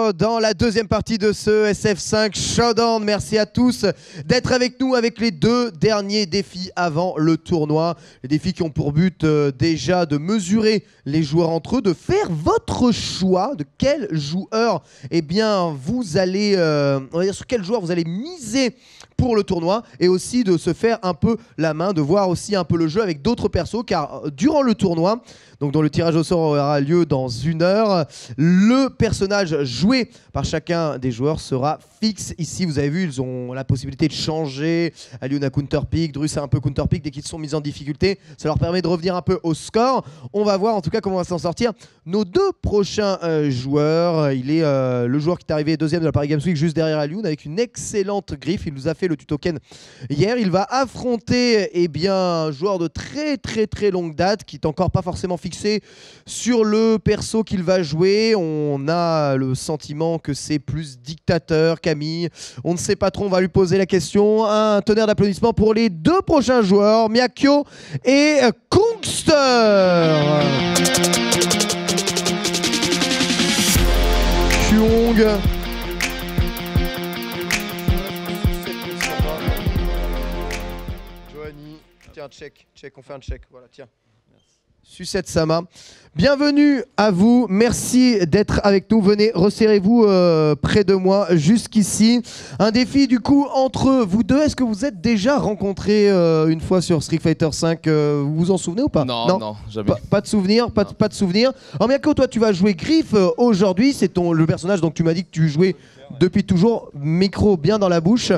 retour dans la deuxième partie de ce SF5 Showdown. Merci à tous d'être avec nous avec les deux derniers défis avant le tournoi. Les défis qui ont pour but déjà de mesurer les joueurs entre eux, de faire votre choix de quel joueur vous allez, on va dire sur quel joueur vous allez miser pour le tournoi, et aussi de se faire un peu la main, de voir aussi un peu le jeu avec d'autres persos, car durant le tournoi, donc dont le tirage au sort aura lieu dans 1 heure, le personnage joué par chacun des joueurs sera fixe. Ici, vous avez vu, ils ont la possibilité de changer. Alioun a counterpick, Drus a un peu counterpick dès qu'ils sont mis en difficulté. Ça leur permet de revenir un peu au score. On va voir en tout cas comment on va s'en sortir. Nos deux prochains joueurs, il est le joueur qui est arrivé deuxième de la Paris Games Week juste derrière Alioun avec une excellente griffe. Il nous a fait le tutoken hier. Il va affronter un joueur de très longue date qui est encore pas forcément fixé sur le perso qu'il va jouer. On a le sentiment que c'est plus dictateur, Camille. On ne sait pas trop, on va lui poser la question. Un tonnerre d'applaudissements pour les deux prochains joueurs, Myakyo et Kongster. Kyung. Joanie, tiens, check, on fait un check, voilà, tiens. Sucette Sama, bienvenue à vous, merci d'être avec nous, venez, resserrez-vous près de moi jusqu'ici. Un défi du coup entre vous deux, est-ce que vous êtes déjà rencontrés une fois sur Street Fighter V, vous vous en souvenez ou pas? Non, jamais. Pas de souvenir, pas de souvenir. Alors Myakyo, toi tu vas jouer Griff aujourd'hui, c'est le personnage donc tu m'as dit que tu jouais depuis toujours, micro bien dans la bouche.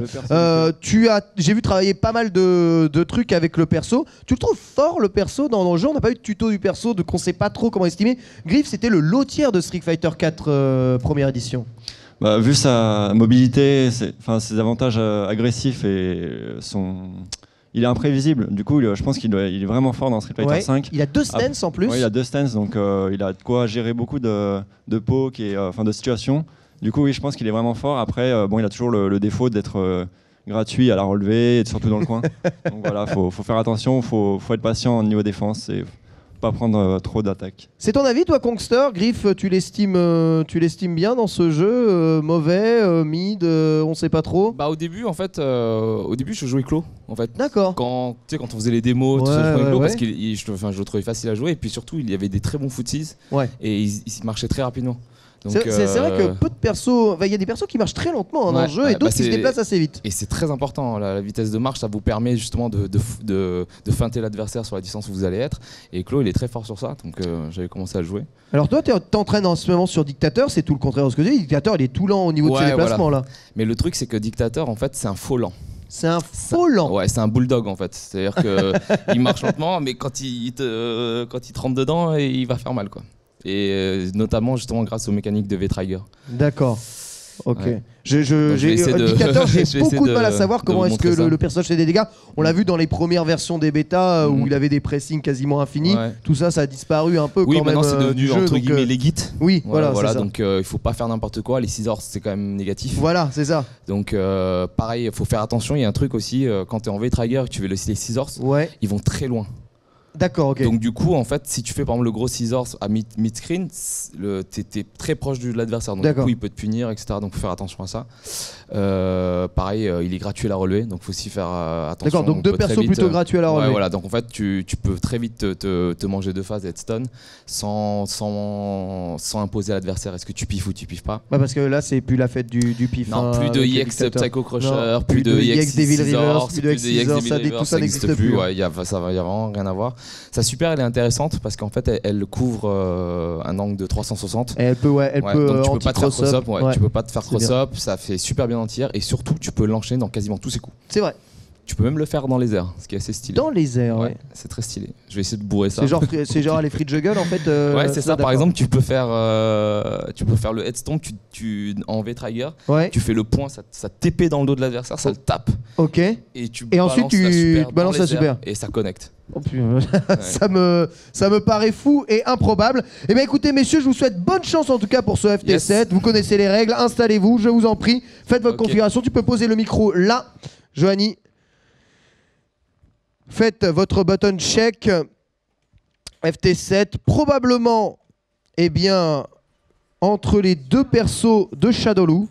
J'ai vu travailler pas mal de trucs avec le perso. Tu le trouves fort le perso dans le jeu? On n'a pas eu de tuto du perso, donc on sait pas trop comment estimer. Griff, c'était le lotier de Street Fighter 4 première édition. Vu sa mobilité, ses avantages agressifs et il est imprévisible. Du coup, je pense qu'il est vraiment fort dans Street Fighter 5. Il a 2 stances en plus. Oui, il a 2 stances, donc il a de quoi gérer beaucoup de pokes et de situations. Du coup, oui, je pense qu'il est vraiment fort. Après, il a toujours le défaut d'être gratuit à la relevée et surtout dans le coin. Donc voilà, faut faire attention, faut être patient au niveau défense et pas prendre trop d'attaques. C'est ton avis, toi, Kongster? Griff, tu l'estimes bien dans ce jeu? Mauvais, mid, on sait pas trop. Au début, en fait, je jouais Clo. En fait. D'accord. Quand on faisait les démos, tout ça, je jouais Clo parce que je le trouvais facile à jouer et puis surtout, il y avait des très bons footsies et il marchait très rapidement. C'est vrai que peu de persos, il y a des persos qui marchent très lentement dans le jeu et d'autres qui se déplacent assez vite. Et c'est très important, la vitesse de marche, ça vous permet justement de feinter l'adversaire sur la distance où vous allez être. Et Clo, il est très fort sur ça, donc j'avais commencé à le jouer. Alors toi, tu t'entraînes en ce moment sur Dictateur, c'est tout le contraire de ce que tu dis. Dictateur, il est tout lent au niveau de ses déplacements là. Mais le truc, c'est que Dictateur, en fait, c'est un faux lent. C'est un faux lent. Ouais, c'est un bulldog en fait. C'est-à-dire qu'il marche lentement, mais quand il te rentre dedans, il va faire mal quoi. Et notamment justement grâce aux mécaniques de V-Trigger. D'accord. Ok. Ouais. Dictateur, j'ai beaucoup de mal à savoir comment est-ce que le personnage fait des dégâts. On l'a vu dans les premières versions des bêtas où il avait des pressings quasiment infinis. Ouais. Tout ça, ça a disparu un peu. Oui, quand maintenant même, c'est devenu entre guillemets les gits. Oui, voilà. Donc il faut pas faire n'importe quoi. Les scissors, c'est quand même négatif. Voilà, c'est ça. Donc pareil, il faut faire attention. Il y a un truc aussi quand tu es en V-Trigger et que tu veux les scissors, ils vont très loin. D'accord, ok. Donc du coup, en fait, si tu fais par exemple le gros scissors à mid-screen, t'es très proche de l'adversaire. Donc du coup, il peut te punir, etc. Donc faut faire attention à ça. Pareil, il est gratuit à la relevée, donc faut aussi faire attention. D'accord, donc deux persos plutôt gratuits à la relevée. Ouais, voilà, donc en fait, tu peux très vite te manger 2 phases et être stun sans imposer à l'adversaire est-ce que tu piffes ou tu piffes pas. Parce que là, c'est plus la fête du pif. Non, plus de EX Psycho Crusher, plus de EX Devil Rivers, plus de EX Devil Rivers, tout ça n'existe plus. Ouais, y a vraiment rien à voir. Sa super, elle est intéressante parce qu'en fait, elle couvre un angle de 360. Et elle peut donc tu peux pas te faire cross-up. Ouais. Tu peux pas te faire cross-up. Ça fait super bien entière et surtout, tu peux l'enchaîner dans quasiment tous ses coups. C'est vrai. Tu peux même le faire dans les airs, ce qui est assez stylé. Dans les airs, ouais. C'est très stylé. Je vais essayer de bourrer ça. C'est genre les free juggle en fait. Ouais, c'est ça. Par exemple, tu peux faire le headstone en V-Trigger. Ouais. Tu fais le point, ça TP dans le dos de l'adversaire, ça le tape. Ok. Et ensuite tu balances la super. Et ça connecte. Oh, ça me paraît fou et improbable. Eh bien écoutez messieurs, je vous souhaite bonne chance en tout cas pour ce FT7. Yes. Vous connaissez les règles, installez-vous, je vous en prie. Faites votre configuration, tu peux poser le micro là. Joanie, faites votre button check. FT7, probablement, entre les deux persos de Shadowloo.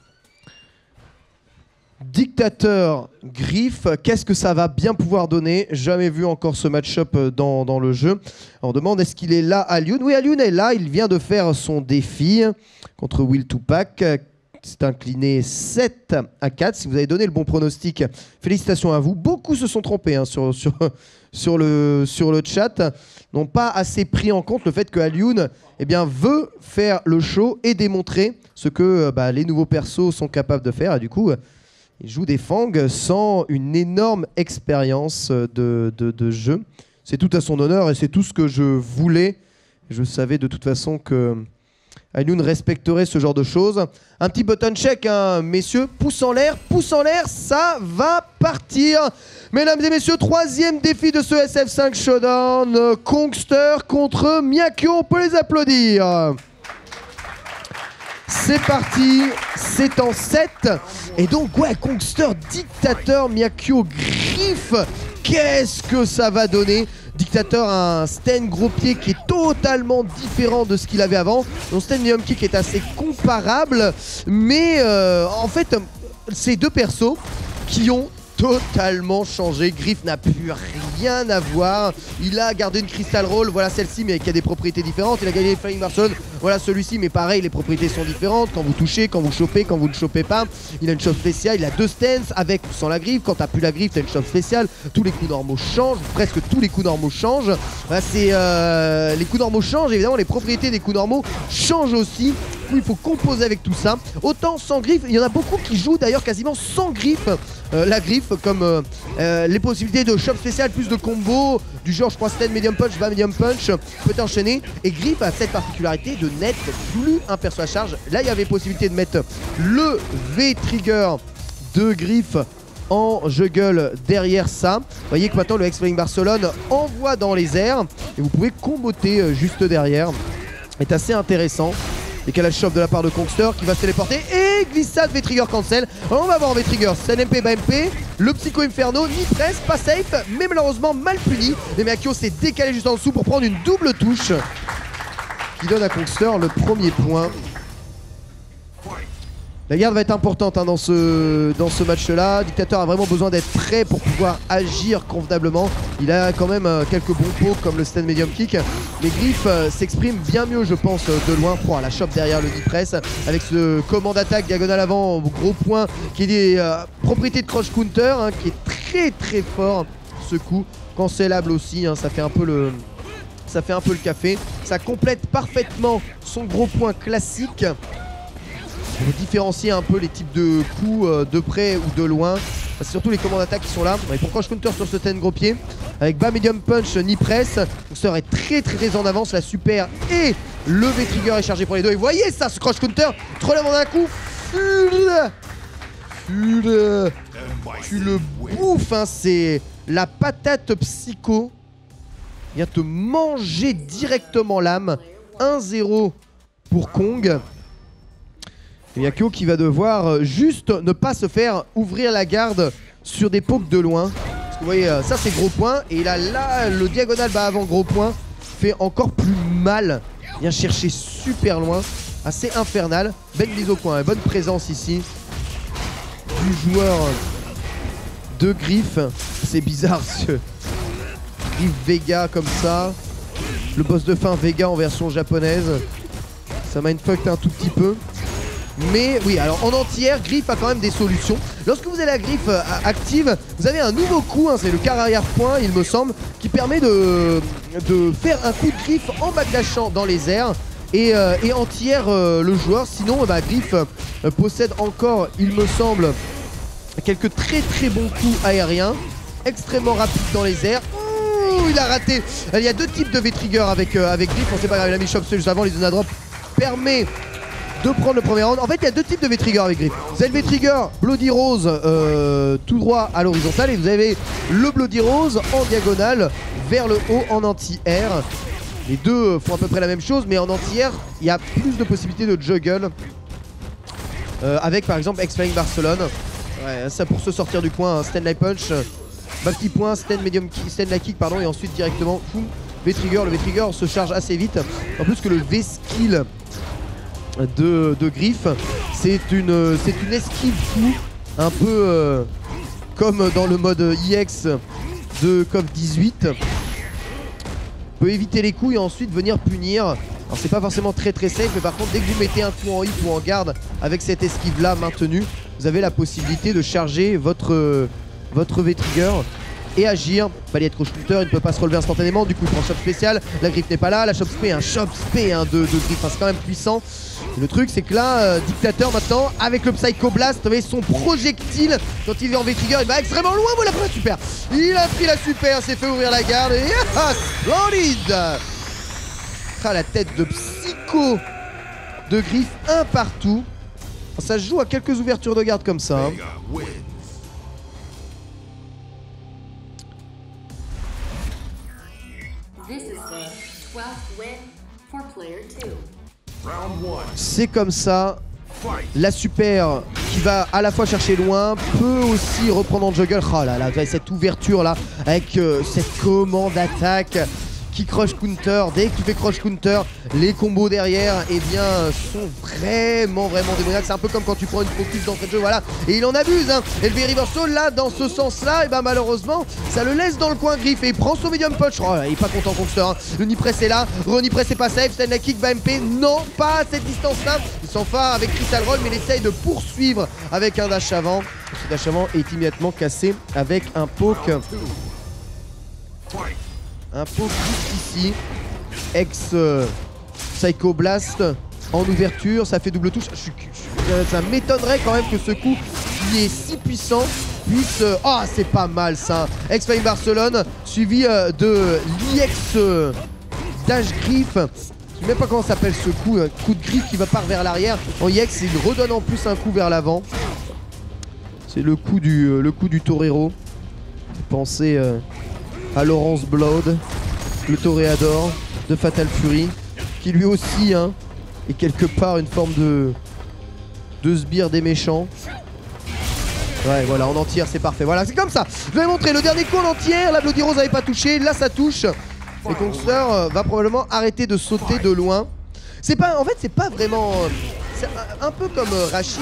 Dictateur, Griffe, qu'est-ce que ça va bien pouvoir donner? Jamais vu encore ce match-up dans le jeu. On demande est-ce qu'il est là, Alioun? Oui, Alioun est là, il vient de faire son défi contre Will Tupac. C'est incliné 7 à 4. Si vous avez donné le bon pronostic, félicitations à vous. Beaucoup se sont trompés sur le chat. N'ont pas assez pris en compte le fait que Alioun veut faire le show et démontrer ce que les nouveaux persos sont capables de faire. Et du coup, il joue des Fang sans une énorme expérience de jeu. C'est tout à son honneur et c'est tout ce que je voulais. Je savais de toute façon que Alioun respecterait ce genre de choses. Un petit button check, hein, messieurs. Pouce en l'air, ça va partir. Mesdames et messieurs, 3e défi de ce SF5 Showdown. Kongster contre Miyakyo, on peut les applaudir. C'est parti, c'est en 7. Et donc, ouais, Kongster, Dictateur, Miyakyo, Griffe. Qu'est-ce que ça va donner? Dictateur a un stand gros pied qui est totalement différent de ce qu'il avait avant. Son stand medium kick est assez comparable. Mais en fait, c'est deux persos qui ont totalement changé. Griffe n'a plus rien à voir. Il a gardé une Crystal Roll, voilà celle-ci, mais qui a des propriétés différentes. Il a gagné les Flying Marson, voilà celui-ci, mais pareil, les propriétés sont différentes. Quand vous touchez, quand vous chopez, quand vous ne chopez pas. Il a une chope spéciale, il a 2 stances avec ou sans la griffe. Quand t'as plus la griffe, t'as une chope spéciale. Tous les coups normaux changent, presque tous les coups normaux changent. Voilà, les coups normaux changent, évidemment, les propriétés des coups normaux changent aussi. Il faut composer avec tout ça. Autant sans griffe, il y en a beaucoup qui jouent d'ailleurs quasiment sans griffe. La griffe, comme les possibilités de shop spécial, plus de combos, du genre je crois stand medium punch, bas medium punch, peut enchaîner. Et griffe a cette particularité de n'être plus un perso à charge. Là il y avait possibilité de mettre le V-trigger de griffe en juggle derrière ça. Vous voyez que maintenant le X-Flying Barcelone envoie dans les airs et vous pouvez comboter juste derrière. C'est assez intéressant. Décalage shop de la part de Kongster qui va se téléporter et glissade V-Trigger cancel. Alors on va voir V-Trigger, c'est MP by MP, le Psycho Inferno, ni presse, pas safe, mais malheureusement mal puni. Et Miyakyo s'est décalé juste en dessous pour prendre une double touche qui donne à Kongster le premier point. La garde va être importante hein, dans ce match-là. Dictateur a vraiment besoin d'être prêt pour pouvoir agir convenablement. Il a quand même quelques bons pots comme le stand medium kick. Mais Griffe s'exprime bien mieux, je pense, de loin. Oh, la chope derrière le D-Press avec ce command d'attaque diagonale avant, gros point, qui est des propriétés de crouch counter, hein, qui est très très fort ce coup. Cancellable aussi, hein, ça fait un peu le café. Ça complète parfaitement son gros point classique. Pour différencier un peu les types de coups de près ou de loin. C'est surtout les commandes d'attaque qui sont là. Et pour crouch counter sur ce ten gros pied, avec bas medium punch ni press, on serait très en avance. La super et le V-trigger est chargé pour les deux. Et voyez ça, ce crouch counter, tu relèves en un coup. Tu le bouffes, hein, c'est la patate psycho. Il vient te manger directement l'âme. 1-0 pour Kong. Miyakyo qui va devoir juste ne pas se faire ouvrir la garde sur des pokes de loin. Parce que vous voyez, ça c'est gros point. Et là, le diagonal bas avant gros point fait encore plus mal. Il vient chercher super loin. Assez infernal. Belle mise au coin, bonne présence ici du joueur de Griffe. C'est bizarre ce Griffe Vega comme ça. Le boss de fin Vega en version japonaise. Ça mindfucked un tout petit peu. Mais oui, alors en entière, Griffe a quand même des solutions. Lorsque vous avez la griffe active, vous avez un nouveau coup, hein, c'est le quart arrière-point, il me semble, qui permet de faire un coup de griffe en backdashant dans les airs et entière le joueur. Sinon, Griffe possède encore, il me semble, quelques très bons coups aériens, extrêmement rapides dans les airs. Ouh, il a raté. Il y a deux types de V-trigger avec Griffe, on sait pas grave, il a mis shop juste avant, les Zona Drop permet de prendre le premier round. En fait, il y a deux types de V-Trigger avec Griffe. Vous avez le V-Trigger Bloody Rose tout droit à l'horizontale et vous avez le Bloody Rose en diagonale vers le haut en anti-air. Les deux font à peu près la même chose, mais en anti-air, il y a plus de possibilités de juggle. Avec par exemple X-Flying Barcelone. Ouais, ça pour se sortir du coin, stand light punch, bas petit point, stand light kick, pardon, et ensuite directement V-Trigger. Le V-Trigger se charge assez vite. En plus que le V-Skill de Griff. C'est une esquive fou, un peu comme dans le mode EX de CoF 18. Peut éviter les coups et ensuite venir punir. Alors c'est pas forcément très safe, mais par contre dès que vous mettez un coup en hit ou en garde avec cette esquive là maintenue, vous avez la possibilité de charger votre V-Trigger et agir. Fallait être au shooter, il ne peut pas se relever instantanément, du coup il prend shop spécial, la griffe n'est pas là, la shop spé, un shop spé de griffe, enfin, c'est quand même puissant. Et le truc c'est que là, Dictateur maintenant, avec le Psycho Blast, vous voyez son projectile, quand il est en V-Trigger, il va extrêmement loin, voilà pour la super. Il a pris la super, s'est fait ouvrir la garde et splendide. Ah, la tête de Psycho de griffe, un partout. Ça se joue à quelques ouvertures de garde comme ça. Hein. C'est comme ça. La super qui va à la fois chercher loin, peut aussi reprendre en juggle. Oh là là, cette ouverture là avec cette commande d'attaque qui crush counter. Dès que tu fais crush counter, les combos derrière eh bien, sont vraiment démoniaques. C'est un peu comme quand tu prends une focus d'entrée de jeu, voilà. Et il en abuse, hein. Et le V reversal là, dans ce sens-là, et ben malheureusement, ça le laisse dans le coin Griff et il prend son medium punch. Oh, il est pas content Kongster, hein. Le Nipress est là, Nipress est pas safe, Stanley Kick va MP, non, pas à cette distance-là. Il s'en fait avec Crystal Roll, mais il essaye de poursuivre avec un dash avant. Ce dash avant est immédiatement cassé avec un poke. Un poke ici, ex Psycho Blast en ouverture, ça fait double touche. Ça m'étonnerait quand même que ce coup qui est si puissant puisse... Oh, c'est pas mal ça. Ex Flying Barcelone suivi de l'IX Dash Griff. Je sais même pas comment s'appelle ce coup, coup de griffe qui va part vers l'arrière. En IX, il redonne en plus un coup vers l'avant. C'est le coup du Torero. Pensez à Laurence Blood, le Toréador de Fatal Fury, qui lui aussi hein, est quelque part une forme de sbire des méchants. Ouais, voilà, en entière, c'est parfait. Voilà, c'est comme ça. Je vous avais montré le dernier coup en entière. La Bloody Rose n'avait pas touché. Là, ça touche. Et Kongster va probablement arrêter de sauter de loin. C'est pas, en fait, c'est pas vraiment... c'est un peu comme Rachid.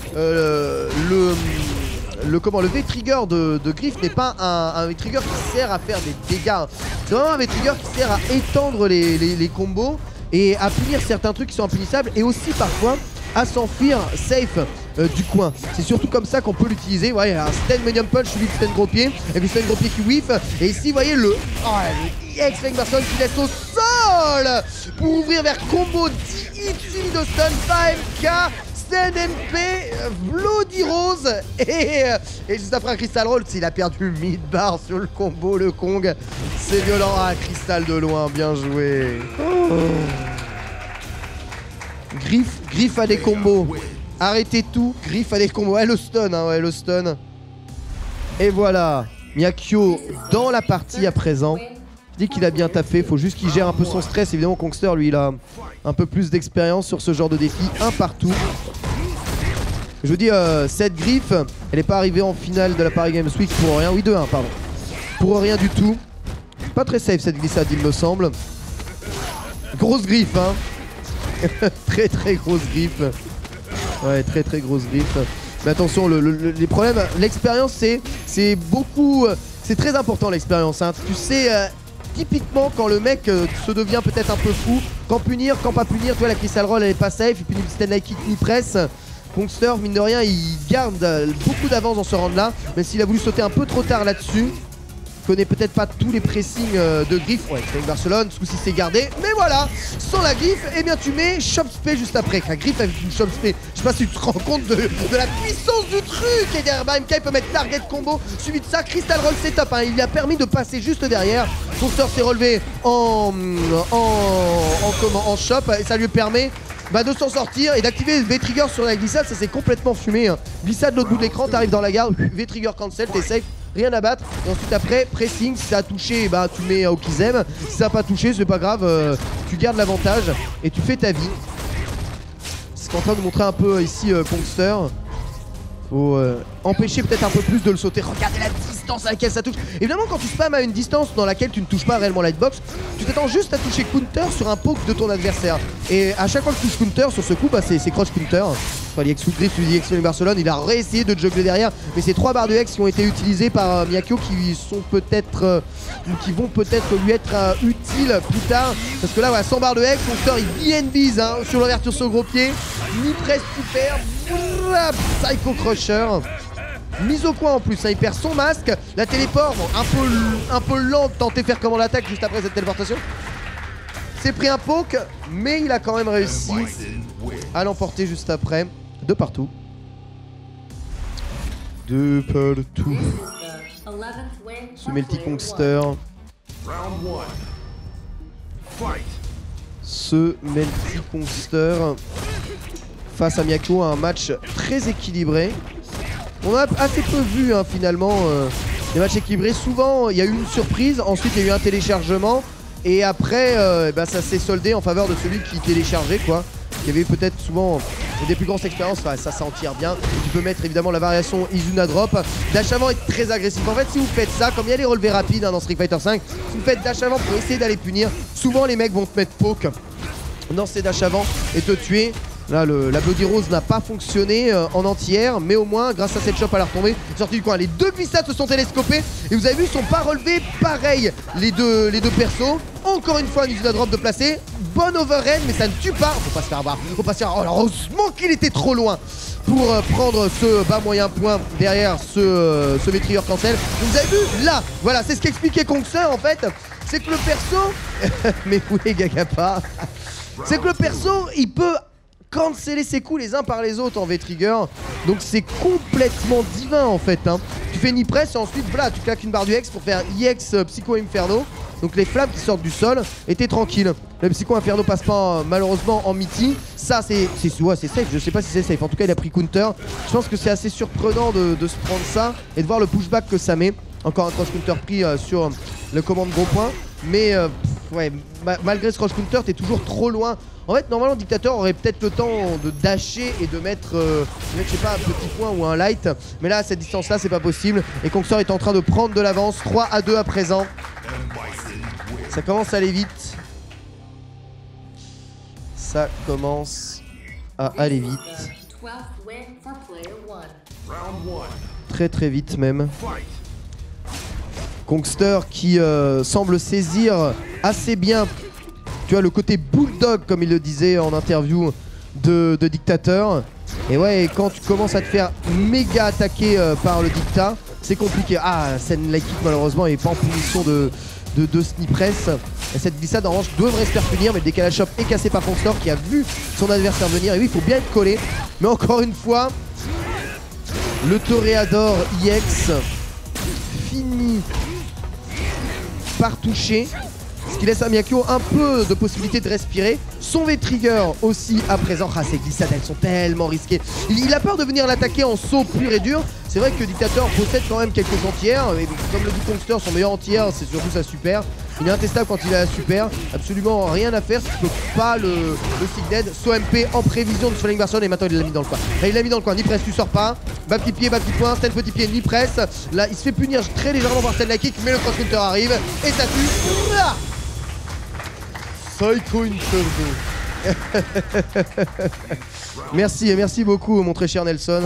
Le V-Trigger de Griff n'est pas un V-Trigger qui sert à faire des dégâts. C'est vraiment un V-Trigger qui sert à étendre les combos et à punir certains trucs qui sont impunissables et aussi parfois à s'enfuir safe du coin. C'est surtout comme ça qu'on peut l'utiliser. Ouais, un stand medium punch suivi de stand gros pied avec le stand gros pied qui whiff. Et ici, vous voyez le EX Flying Barcelone qui laisse au sol pour ouvrir vers combo 10 hits de stun 5K. MP, Bloody Rose et juste après un Crystal Roll, il a perdu mid-bar sur le combo, le Kong. C'est violent, ah, Crystal de loin, bien joué. Oh. Griff a des combos. Arrêtez tout, Griff a des combos. Ouais, le stun, hein, ouais, le stun. Et voilà, Miyakyo dans la partie à présent. Je dis qu'il a bien taffé, faut juste qu'il gère un peu son stress. Évidemment, Kongster, lui, il a un peu plus d'expérience sur ce genre de défi. Un partout. Je vous dis, cette Griff, elle n'est pas arrivée en finale de la Paris Games Week pour rien. Oui, 2-1, pardon. Pour rien du tout. Pas très safe cette glissade, il me semble. Grosse griffe, hein. très grosse griffe. Ouais, très grosse griffe. Mais attention, les problèmes, l'expérience, c'est beaucoup... c'est très important l'expérience, hein. Tu sais... typiquement quand le mec se devient peut-être un peu fou, quand punir, quand pas punir, tu vois la Crystal Roll elle est pas safe, il punit le Stanley Kick ni presse. Kongster, mine de rien, il garde beaucoup d'avance dans ce round là, même s'il a voulu sauter un peu trop tard là-dessus. Il connaît peut-être pas tous les pressings de Griff. Ouais, Flying Barcelone, ce coup-ci c'est gardé, mais voilà, sans la Griff, eh bien tu mets Shop Spé juste après. La Griff avec une Shop Spé, je sais pas si tu te rends compte de la puissance du truc. Et derrière, MK peut mettre target combo, suivi de ça, Crystal Roll c'est top, hein. Il lui a permis de passer juste derrière. Kongster s'est relevé en shop et ça lui permet de s'en sortir et d'activer le V-Trigger sur la glissade. Ça c'est complètement fumé, hein. Glissade de l'autre bout de l'écran, t'arrives dans la garde, V-Trigger cancel, t'es safe, rien à battre. Et ensuite après, pressing, si ça a touché, tu mets Okizem. Si ça n'a pas touché, c'est pas grave, tu gardes l'avantage et tu fais ta vie. C'est ce qu'en train de montrer un peu ici Kongster. Faut empêcher peut-être un peu plus de le sauter. Regardez la distance à laquelle ça touche. Évidemment, quand tu spams à une distance dans laquelle tu ne touches pas réellement la hitbox, tu t'attends juste à toucher counter sur un poke de ton adversaire. Et à chaque fois que tu touches counter sur ce coup, bah c'est cross counter. Enfin, l'IX Footgriff, l'IX Barcelone, il a réessayé de juggler derrière, mais c'est 3 barres de Hex qui ont été utilisées par Miyakio qui sont peut-être qui vont peut-être lui être utiles plus tard. Parce que là, voilà, 100 barres de Hex, Conkster il BNBs hein, sur l'ouverture sur le gros pied. Nipresse super, Psycho Crusher. Mise au coin en plus, hein, il perd son masque, la téléport, bon, un peu lent de tenter de faire comment l'attaque juste après cette téléportation. C'est pris un poke, mais il a quand même réussi à l'emporter juste après. De partout. De partout. Ce Melty Conkster. Ce Melty Conkster face à Miyakio, un match très équilibré. On a assez peu vu hein, finalement les matchs équilibrés. Souvent il y a eu une surprise, ensuite il y a eu un téléchargement et après bah, ça s'est soldé en faveur de celui qui téléchargeait quoi. Il y avait peut-être souvent des plus grosses expériences, enfin, ça en tire bien. Tu peux mettre évidemment la variation Izuna Drop. Dash avant est très agressif. En fait si vous faites ça, comme il y a les relevés rapides hein, dans Street Fighter 5, si vous faites dash avant pour essayer d'aller punir, souvent les mecs vont te mettre poke dans ces dash avant et te tuer. Là, la Bloody Rose n'a pas fonctionné en entière, mais au moins, grâce à cette chope à la retombée, sortie du coin. Les deux glissades se sont télescopées et vous avez vu, ils sont pas relevés pareil, les deux persos. Encore une fois, une Izuna Drop de placer. Bonne overhead, mais ça ne tue pas. Faut pas se faire avoir. Faut pas se faire. Oh, heureusement qu'il était trop loin pour prendre ce bas moyen point derrière ce Metrior cancel. Vous avez vu là, voilà, c'est ce qu'expliquait Kongster en fait. C'est que le perso. Mais oui, Gagapa. C'est que le perso, il peut canceller ses coups les uns par les autres en V-Trigger. Donc c'est complètement divin en fait hein. Tu fais ni press et ensuite voilà, tu claques une barre du Hex pour faire IX Psycho Inferno. Donc les flammes qui sortent du sol et t'es tranquille. Le Psycho Inferno passe pas malheureusement en Mitty. Ça c'est safe, je sais pas si c'est safe. En tout cas il a pris counter. Je pense que c'est assez surprenant de se prendre ça et de voir le pushback que ça met. Encore un cross counter pris sur le commande gros point. Mais ouais, malgré ce cross counter t'es toujours trop loin. En fait, normalement, le Dictateur aurait peut-être le temps de dasher et de mettre, je sais pas, un petit point ou un light. Mais là, à cette distance-là, c'est pas possible. Et Kongster est en train de prendre de l'avance. 3-2 à présent. Ça commence à aller vite. Ça commence à aller vite. Très très vite même. Kongster qui semble saisir assez bien, tu vois, le côté bulldog comme il le disait en interview de Dictateur. Et ouais, quand tu commences à te faire méga attaquer par le Dicta, c'est compliqué. Ah, Sen Light Kick malheureusement il est pas en punition de Snipress. Et cette glissade en revanche devrait se faire punir, mais le décalage shop est cassé par Kongster qui a vu son adversaire venir. Et oui, il faut bien être collé. Mais encore une fois, le Toréador IX finit par toucher, ce qui laisse à Miyakio un peu de possibilité de respirer. Son V-Trigger aussi à présent. Ah, ces glissades, elles sont tellement risquées. Il a peur de venir l'attaquer en saut pur et dur. C'est vrai que Dictateur possède quand même quelques anti-air. Et comme le dit Kongster, son meilleur anti-air, c'est surtout sa super. Il est intestable quand il a la super. Absolument rien à faire. Tu peux pas le stick dead. So MP en prévision de Flying Barcelone. Et maintenant il l'a mis dans le coin. Là, il l'a mis dans le coin. Ni presse, tu sors pas. Bas petit pied, bas petit point. Sten petit pied, ni presse. Là, il se fait punir très légèrement par Sten la kick. Mais le cross counter arrive. Et ça tue. Là Psycho Inferno. Merci beaucoup mon très cher Nelson.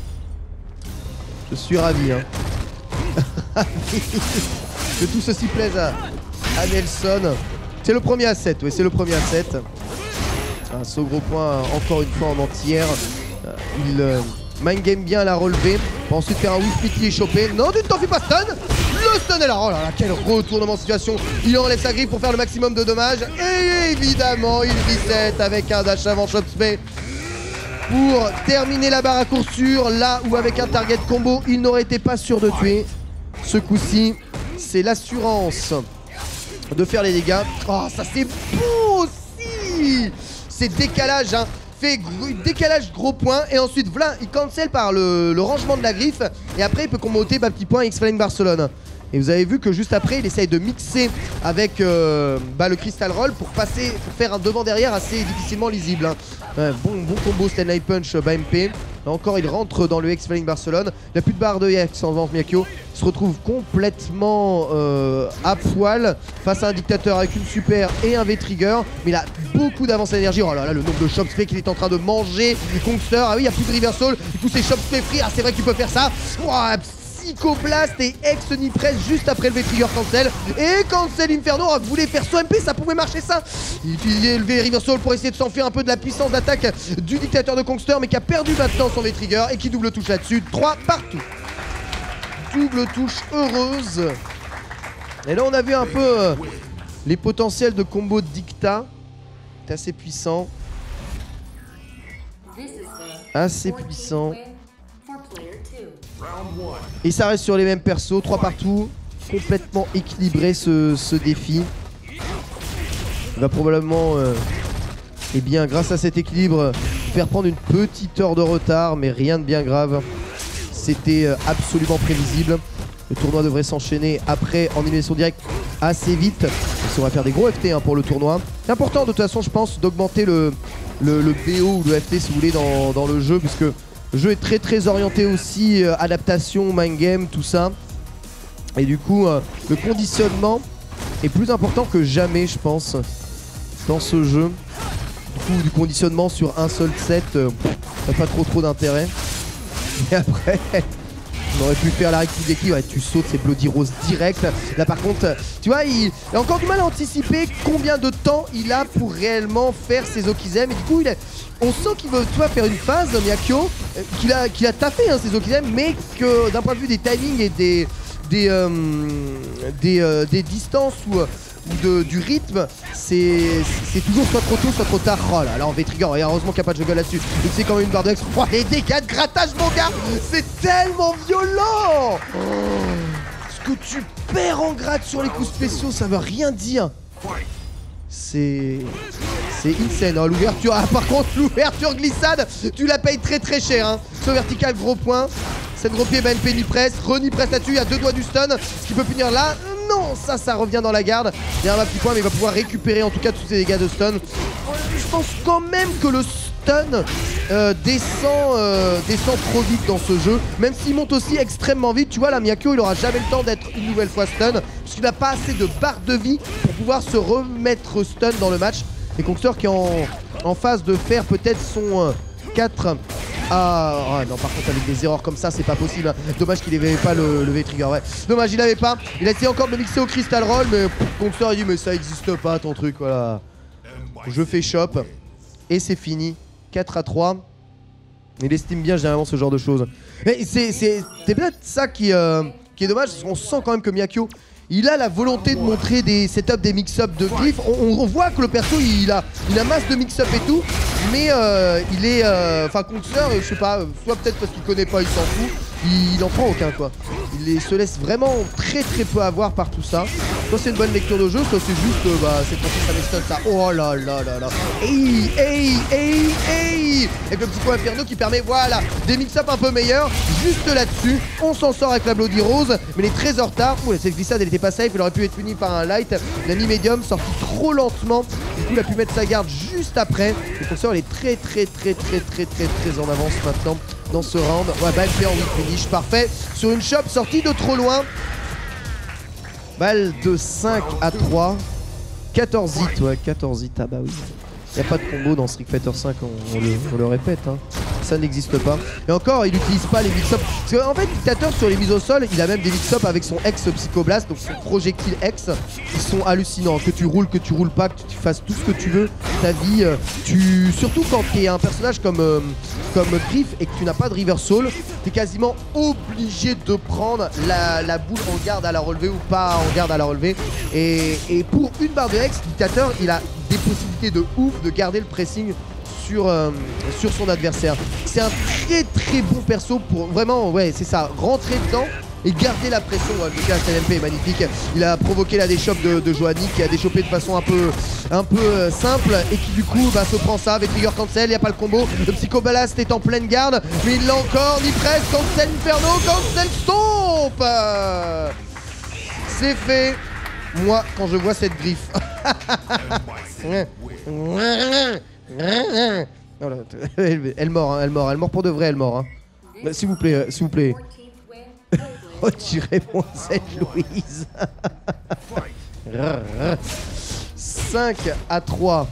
Je suis ravi hein. Que tout ceci plaise à Nelson. C'est le premier à 7, oui c'est le premier à 7. Un saut gros point encore une fois en entière. Il mind game bien à la relever. Pour ensuite faire un whiff pity et choper. Non, tu ne t'en fais pas stun. Le stun est là. Oh là là, quel retournement de situation. Il enlève sa griffe pour faire le maximum de dommages. Et évidemment, il reset avec un dash avant shot spray pour terminer la barre à coursure. Là où avec un target combo, il n'aurait été pas sûr de tuer. Ce coup-ci, c'est l'assurance de faire les dégâts. Oh, ça c'est beau aussi. C'est décalage, hein. Fait décalage gros point et ensuite voilà, il cancel par le rangement de la griffe et après il peut comboter bas petit point X-Flying Barcelone. Et vous avez vu que juste après il essaye de mixer avec le Crystal Roll pour faire un devant derrière assez difficilement lisible hein. Bon combo Stand Light Punch bas MP. Là encore, il rentre dans le X-Flying Barcelone. Il n'a plus de barre de X en vente. Myakio se retrouve complètement à poil face à un dictateur avec une super et un V-Trigger. Mais il a beaucoup d'avance à l'énergie. Oh là là, le nombre de chops fait qu'il est en train de manger Kongster. Ah oui, il n'y a plus de reversal. Du coup, ses chops fait free. Ah, c'est vrai que tu peux faire ça. Ouah, Psychoblast et ex-Nipress juste après le V-Trigger cancel. Et cancel Inferno voulait faire son MP, ça pouvait marcher ça. Il a levé Reversal pour essayer de s'enfuir un peu de la puissance d'attaque du dictateur de Kongster, mais qui a perdu maintenant son V-Trigger et qui double touche là-dessus. 3 partout. Double touche heureuse. Et là on a vu un peu les potentiels de combo de Dicta. C'est assez puissant. Assez puissant. Et ça reste sur les mêmes persos, 3 partout. Complètement équilibré ce défi. Il va probablement, eh bien, grâce à cet équilibre, faire prendre une petite heure de retard, mais rien de bien grave. C'était absolument prévisible. Le tournoi devrait s'enchaîner après en élimination directe assez vite. On va faire des gros FT pour le tournoi. C'est important de toute façon, je pense, d'augmenter le BO ou le FT si vous voulez dans le jeu, puisque le jeu est très orienté aussi, adaptation, mind game, tout ça. Et du coup, le conditionnement est plus important que jamais, je pense, dans ce jeu. Du coup, du conditionnement sur un seul set, ça n'a pas trop d'intérêt. Et après, on aurait pu faire la rectification, ouais, tu sautes, c'est Bloody Rose direct. Là par contre, tu vois, il a encore du mal à anticiper combien de temps il a pour réellement faire ses Okizem. Et du coup, on sent qu'il veut, tu vois, faire une phase, Myakio, qu'il a taffé ses Okizem, mais que d'un point de vue des timings et des distances ou du rythme, c'est toujours soit trop tôt soit trop tard. Oh là là, en V-Trigger, et heureusement qu'il n'y a pas de juggle là-dessus. Donc c'est quand même une barre de X. Oh, les dégâts de grattage, mon gars, c'est tellement violent. Ce que tu perds en gratte sur les coups spéciaux, ça veut rien dire. C'est insane, hein, l'ouverture. Ah, par contre, l'ouverture glissade, tu la payes très cher. Hein. Saut vertical, gros point. Cette gros pied, BNP Nipress. Re-Nipress là-dessus, il y a 2 doigts du stun qui peut finir là. Non, ça revient dans la garde. Il y a un petit point, mais il va pouvoir récupérer en tout cas tous ses dégâts de stun. Je pense quand même que le stun descend trop vite dans ce jeu. Même s'il monte aussi extrêmement vite. Tu vois, là, Myakio, il aura jamais le temps d'être une nouvelle fois stun. Parce qu'il n'a pas assez de barre de vie pour pouvoir se remettre stun dans le match. Et Kongster qui est en phase de faire peut-être son 4. Ah oh non, par contre avec des erreurs comme ça c'est pas possible, hein. Dommage qu'il n'avait pas le V-Trigger, ouais. Dommage, il avait pas. Il a essayé encore de le mixer au Crystal Roll, mais Kongster a dit mais ça existe pas ton truc, voilà. Je fais shop et c'est fini. 4-3. Il estime bien généralement ce genre de choses. Mais c'est peut-être ça qui est dommage, parce qu'on sent quand même que Myakio, il a la volonté de montrer des setups, des mix-up de Glyph. On voit que le perso, il a masse de mix-up et tout. Mais il est... Enfin, Kongster, je sais pas, soit peut-être parce qu'il connaît pas, il s'en fout. Il en prend aucun, quoi. Il se laisse vraiment très peu avoir par tout ça. Soit c'est une bonne lecture de jeu, soit c'est juste... c'est pour ça les stuns, ça... Oh là là là là. Hey. Avec le petit point Inferno qui permet, voilà, des mix-up un peu meilleurs. Juste là-dessus, on s'en sort avec la Bloody Rose. Mais il est très en retard. Ouh, cette glissade, elle était pas safe. Il aurait pu être puni par un light. Il a mis médium, sorti trop lentement. Du coup, il a pu mettre sa garde juste après. Le Kongster, il est très en avance maintenant dans ce round. Ouais, balle fait en weak finish, parfait. Sur une shop sortie de trop loin. Balle de 5-3. 14 hits, ouais, 14 hits, ah bah oui. Il n'y a pas de combo dans Street Fighter 5, on le répète, hein. Ça n'existe pas. Et encore, il n'utilise pas les mix-up. Parce qu'en fait, Dictateur sur les mises au sol, il a même des mix-up avec son ex-Psychoblast, donc son projectile ex. Ils sont hallucinants. Que tu roules pas, que tu fasses tout ce que tu veux, ta vie. Surtout quand tu es un personnage comme Griff et que tu n'as pas de reversal, tu es quasiment obligé de prendre la boule en garde à la relever ou pas en garde à la relever. Et pour une barre de ex, Dictateur, il a des possibilités de ouf de garder le pressing sur son adversaire. C'est un très bon perso pour vraiment, ouais, c'est ça, rentrer dedans et garder la pression. Le cas LMP est magnifique. Il a provoqué la déchoppe de Johanny qui a déchoppé de façon un peu simple et qui du coup se prend ça avec Trigger Cancel. Il n'y a pas le combo. Le Psychoblast est en pleine garde, mais il l'a encore. Nipress, Cancel Inferno, Cancel Stomp. C'est fait. Moi, quand je vois cette griffe. Elle mord pour de vrai, elle mord. Hein. S'il vous plaît, s'il vous plaît. Retirez mon Z Louise. 5-3.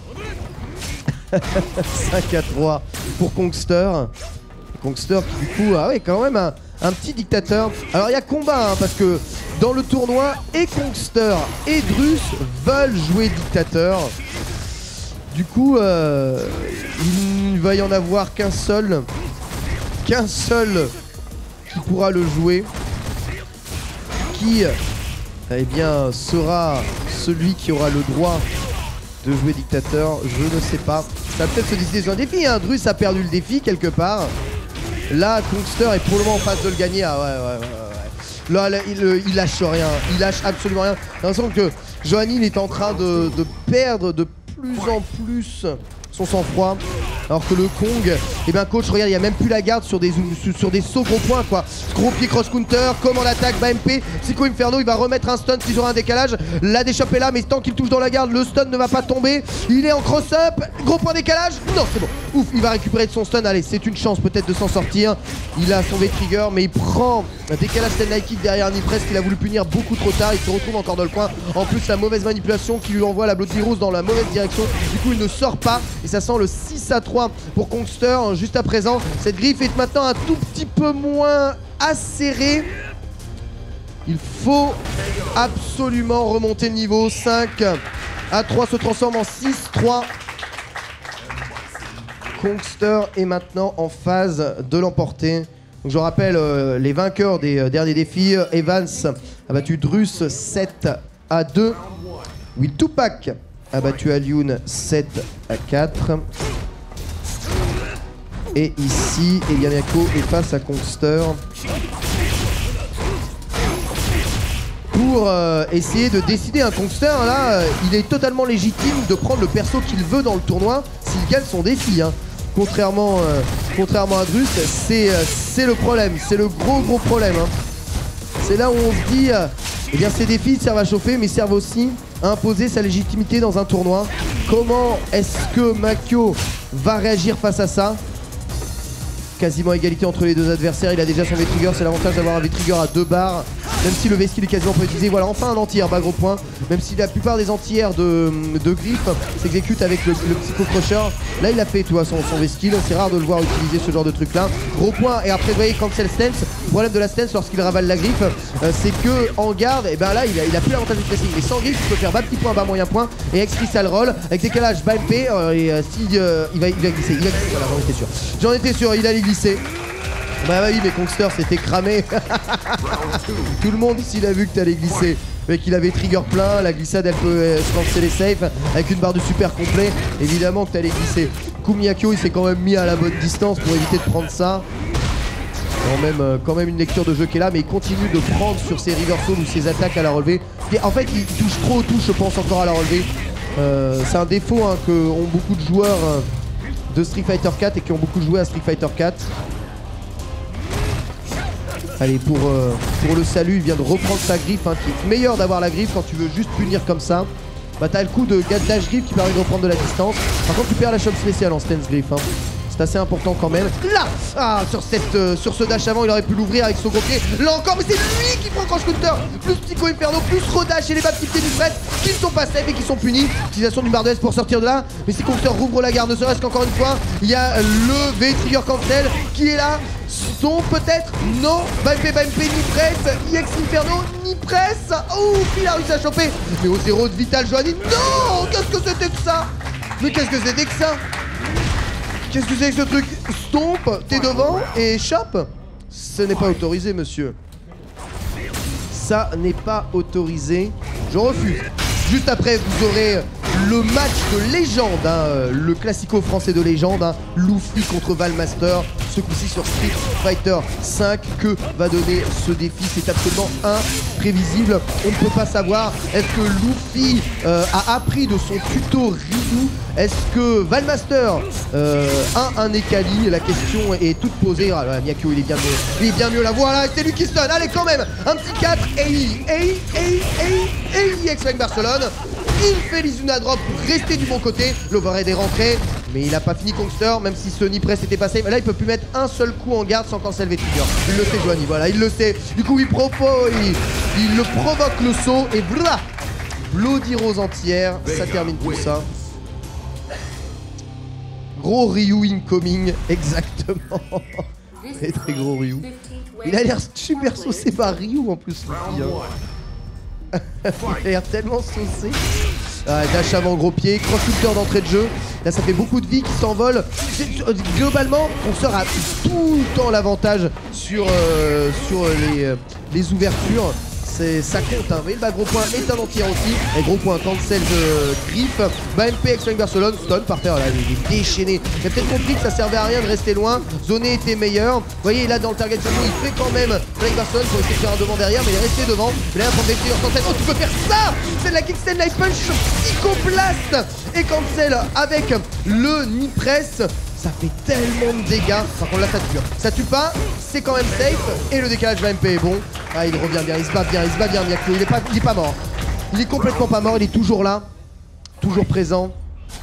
5-3 pour Kongster. Kongster qui du coup, ah ouais, quand même un petit dictateur. Alors il y a combat, hein, parce que dans le tournoi, et Kongster et Drus veulent jouer dictateur. Du coup, il ne va y en avoir qu'un seul qui pourra le jouer. Qui, eh bien, sera celui qui aura le droit de jouer dictateur, je ne sais pas. Ça va peut-être se décider sur un défi, hein. Drus a perdu le défi quelque part. Là, Kongster est pour le moment en phase de le gagner. Ah ouais. Là, il lâche rien, il lâche absolument rien. J'ai l'impression que Johanny il est en train de perdre de plus en plus son sang-froid. Alors que le Kong, eh bien coach, regarde, il n'y a même plus la garde sur des sauts gros points quoi. Gros pied cross counter, commande attaque, bas MP, Psycho Inferno, il va remettre un stun s'ils aura un décalage. La déchoppe est là, mais tant qu'il touche dans la garde, le stun ne va pas tomber. Il est en cross-up, gros point décalage. Non, c'est bon. Ouf, il va récupérer de son stun. Allez, c'est une chance peut-être de s'en sortir. Il a son V-Trigger, mais il prend un décalage Sten Night Kick derrière Nipresse qu'il a voulu punir beaucoup trop tard. Il se retrouve encore dans le coin. En plus, la mauvaise manipulation qui lui envoie la Bloody Rose dans la mauvaise direction. Du coup, il ne sort pas et ça sent le 6-3 pour Kongster. Juste à présent, cette griffe est maintenant un tout petit peu moins acérée. Il faut absolument remonter le niveau. 5-3 se transforme en 6-3. Kongster est maintenant en phase de l'emporter. Donc je rappelle les vainqueurs des derniers défis. Evans a battu Drus 7-2. Will Tupac a battu Alioun 7-4. Et ici, Eliamiako est face à Kongster. Pour essayer de décider un Kongster, là, il est totalement légitime de prendre le perso qu'il veut dans le tournoi s'il gagne son défi. Hein. Contrairement à Drus, c'est le problème, c'est le gros problème. Hein. C'est là où on se dit, eh bien ces défis servent à chauffer, mais servent aussi à imposer sa légitimité dans un tournoi. Comment est-ce que Makio va réagir face à ça? Quasiment égalité entre les deux adversaires, il a déjà son V-Trigger, c'est l'avantage d'avoir un V-Trigger à 2 barres. Même si le V-Skill est quasiment pas utilisé, voilà enfin un anti-air, bas gros point. Même si la plupart des anti-airs de griffe s'exécutent avec le Psycho Crusher. Là il a fait tu vois, son V-Skill, c'est rare de le voir utiliser ce genre de truc là. Gros point, et après vous voyez cancel stance. Le problème de la stance lorsqu'il ravale la griffe, c'est que en garde, et ben là il a plus l'avantage du pressing. Mais sans griffe il peut faire bas petit point, bas moyen point, et ex-crystal roll, avec décalage bas MP, et si il va glisser, voilà j'en étais sûr. J'en étais sûr, il allait glisser. Bah oui mais Kongster s'était cramé. Tout le monde ici l'a vu que t'allais glisser. Mais qu'il avait trigger plein, la glissade elle peut se lancer les safe avec une barre de super complet. Évidemment que t'allais glisser. Kumyakyo il s'est quand même mis à la bonne distance pour éviter de prendre ça. Quand même une lecture de jeu qui est là, mais il continue de prendre sur ses reversals ou ses attaques à la relevée. Et en fait il touche trop aux touches je pense encore à la relevée. C'est un défaut hein, que ont beaucoup de joueurs de Street Fighter 4 et qui ont beaucoup joué à Street Fighter 4. Allez, pour le salut, il vient de reprendre sa griffe, hein, qui est meilleur d'avoir la griffe quand tu veux juste punir comme ça. Bah t'as le coup de dash griffe qui permet de reprendre de la distance. Par contre tu perds la choc spéciale en stance griffe. Hein. C'est assez important quand même. Là sur ce dash avant, il aurait pu l'ouvrir avec son gros pied. Là encore, mais c'est lui qui prend Crash Counter. Plus Psycho Inferno, plus Rodash et les bas petits pieds du presse qui ne sont pas safe et qui sont punis. Utilisation du barre de S pour sortir de là. Mais si Kongster rouvre la garde, ne serait-ce qu'encore une fois, il y a le V-Trigger Cancel qui est là. Son peut-être, non, Bampe, ni presse, IX Inferno, ni presse. Ouf, il a réussi à choper. Mais au 0 de Vital Johanny, non, qu'est-ce que c'était que ça? Mais qu'est-ce que c'était que ça? Qu'est-ce que c'est que ce truc? Stomp, t'es devant et échappe? Ce n'est pas autorisé, monsieur. Ça n'est pas autorisé. Je refuse. Juste après, vous aurez le match de légende, hein, le classico français de légende, hein, Luffy contre Valmaster, ce coup-ci sur Street Fighter 5. Que va donner ce défi? C'est absolument imprévisible. On ne peut pas savoir. Est-ce que Luffy a appris de son tuto Ryu? Est-ce que Valmaster a un Ekali? La question est toute posée. Ah, là, Miyakyo, il est bien mieux là. Voilà, c'est lui qui stun. Allez, quand même, un petit 4. EX avec Barcelone. Il fait l'Izuna drop pour rester du bon côté. L'overhead est rentré. Mais il a pas fini Kongster, même si ce Nipress était passé. Là, il peut plus mettre un seul coup en garde sans cancel V-Trigger. Il le sait, Johnny, voilà, il le sait. Du coup, il le provoque le saut et blah, Bloody Rose entière. Ça termine tout ça. Gros Ryu incoming, exactement. Très très gros Ryu. Il a l'air super saucé par Ryu en plus, Luffy, hein. Il a l'air tellement saucé. Dash avant gros pied, cross-shooter d'entrée de jeu. Là ça fait beaucoup de vie qui s'envole. Globalement, on sera tout le temps l'avantage sur les ouvertures. Ça compte, hein. Mais le gros point est un entier aussi. Et gros point cancel de Griff. MP avec Flying Barcelone, stun par terre, là, il est déchaîné. Il a peut-être compris que ça servait à rien de rester loin. Zoné était meilleur. Vous voyez, là dans le target combo, il fait quand même Flying Barcelone pour essayer de faire un devant derrière, mais il est resté devant. Mais là, il va prendre des tirs cancel. Oh, tu peux faire ça! C'est de la Kickstand Life Punch Psychoblast et cancel avec le Nipress. Ça fait tellement de dégâts. Par contre là ça tue. Ça tue pas, c'est quand même safe. Et le décalage de MP est bon. Ah il revient bien, il se bat bien Miyako. Il est pas mort. Il est complètement pas mort, il est toujours là. Toujours présent.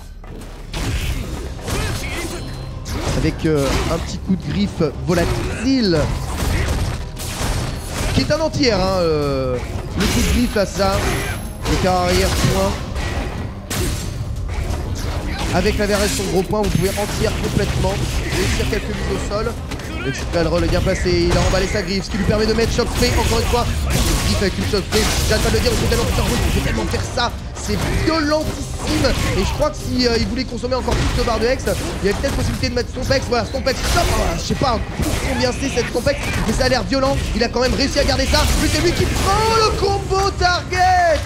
Avec un petit coup de griffe volatile. Qui est un entier, hein. Le coup de griffe à ça. Le quart arrière point. Avec la version gros point, vous pouvez entière complètement, réussir quelques mises au sol. Le Chiffre roll est bien placé, il a emballé sa griffe, ce qui lui permet de mettre Shock Spray encore une fois. Griffe avec une Shock Spray, j'arrête pas de le dire, il faut tellement faire ça, c'est violentissime. Et je crois que si il voulait consommer encore plus de barre de Hex, il y avait peut-être possibilité de mettre Stompex. Voilà, Stompex, stop. Je sais pas combien c'est cette Stompex, mais ça a l'air violent. Il a quand même réussi à garder ça. Mais c'est lui qui prend le combo target.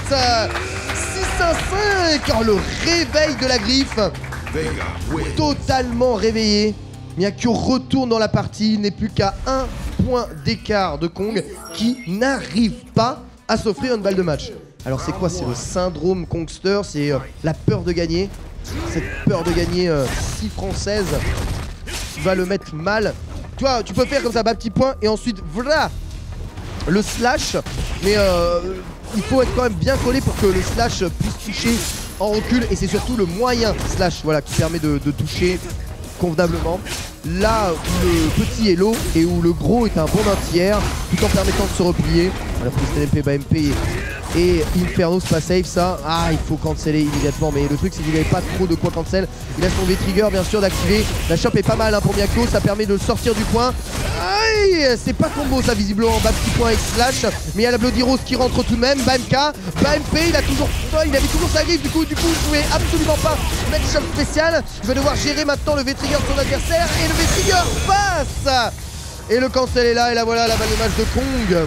6-5. Oh, le réveil de la griffe. Totalement réveillé. Miyako retourne dans la partie. Il n'est plus qu'à 1 point d'écart de Kong qui n'arrive pas à s'offrir une balle de match. Alors c'est quoi? C'est le syndrome Kongster. C'est la peur de gagner. Cette peur de gagner si française va le mettre mal. Tu vois, tu peux faire comme ça, bas petit point. Et ensuite, voilà, le slash. Mais il faut être quand même bien collé pour que le slash puisse toucher en recul. Et c'est surtout le moyen slash, voilà, qui permet de toucher convenablement. Là où le petit est low et où le gros est un bon d'un tiers, tout en permettant de se replier. Voilà, pour le MP, MP et Inferno, c'est pas safe ça. Ah, il faut canceller immédiatement. Mais le truc, c'est qu'il n'avait pas trop de quoi cancel. Il a son V-Trigger, bien sûr, d'activer. La chope est pas mal, hein, pour Miyako. Ça permet de sortir du point. Aïe, c'est pas combo ça, visiblement, en bas petit point avec slash. Mais il y a la Bloody Rose qui rentre tout de même. Bamka, MP, il avait toujours sa griffe. Du coup, il pouvait absolument pas mettre choc spécial. Il va devoir gérer maintenant le V-Trigger de son adversaire. Et le V-Trigger passe. Et le cancel est là. Et là, voilà la balle de match de Kong.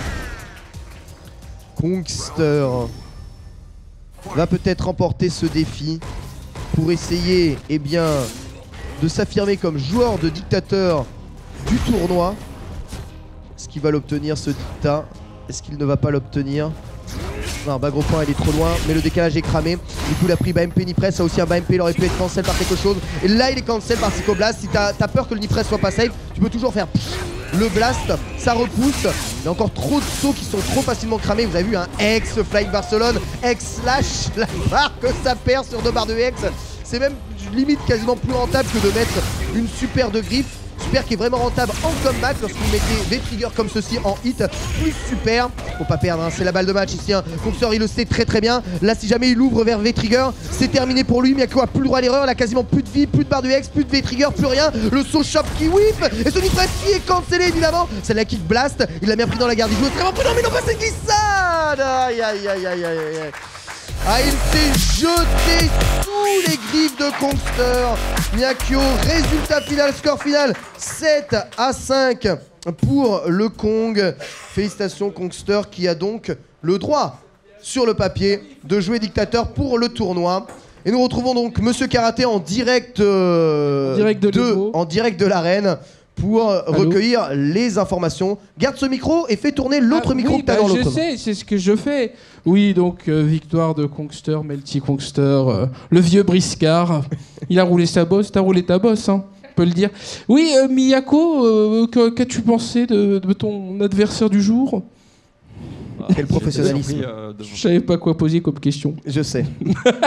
Kongster va peut-être remporter ce défi pour essayer, eh bien, de s'affirmer comme joueur de dictateur du tournoi. Est-ce qu'il va l'obtenir, ce dictat? Est-ce qu'il ne va pas l'obtenir? Non, gros point, il est trop loin, mais le décalage est cramé. Du coup, il a pris MP Nipress. Ça aussi, un MP, il aurait pu être cancel par quelque chose. Et là, il est cancel par Psychoblast. Si t'as peur que le Nipress soit pas safe, tu peux toujours faire le blast, ça repousse. Il y a encore trop de sauts qui sont trop facilement cramés. Vous avez vu un Hex Flying Barcelone, Hex slash, la barre que ça perd sur 2 barres de Hex. C'est même limite quasiment plus rentable que de mettre une super de griffe. Super qui est vraiment rentable en comeback lorsque vous mettez des triggers comme ceci en hit. Plus super, faut pas perdre, hein. C'est la balle de match ici, hein. Kongster il le sait très très bien. Là si jamais il ouvre vers V-Trigger, c'est terminé pour lui. Miyako a plus le droit à l'erreur, il a quasiment plus de vie, plus de barre de Hex, plus de V-Trigger, plus rien. Le saut shop qui whip et ce Nipress qui est cancellé évidemment. C'est la kick blast, il l'a bien pris dans la garde, il joue extrêmement prudent mais non pas cette glissade. Aïe aïe aïe aïe aïe aïe. Ah, il s'est jeté sous les griffes de Kongster. Miyako, résultat final, score final 7-5 pour le Kong. Félicitations Kongster qui a donc le droit sur le papier de jouer dictateur pour le tournoi. Et nous retrouvons donc Monsieur Karaté en direct, en direct de l'arène pour recueillir les informations. Garde ce micro et fais tourner l'autre micro que tu as dans l'autre. Je sais, c'est ce que je fais. Oui, donc victoire de Kongster, Melty Kongster, le vieux briscard. Il a roulé sa bosse, t'as roulé ta bosse, hein, on peut le dire. Oui, Miyako, qu'as-tu pensé de ton adversaire du jour? Quel professionnalisme. Je savais pas quoi poser comme question. Je sais.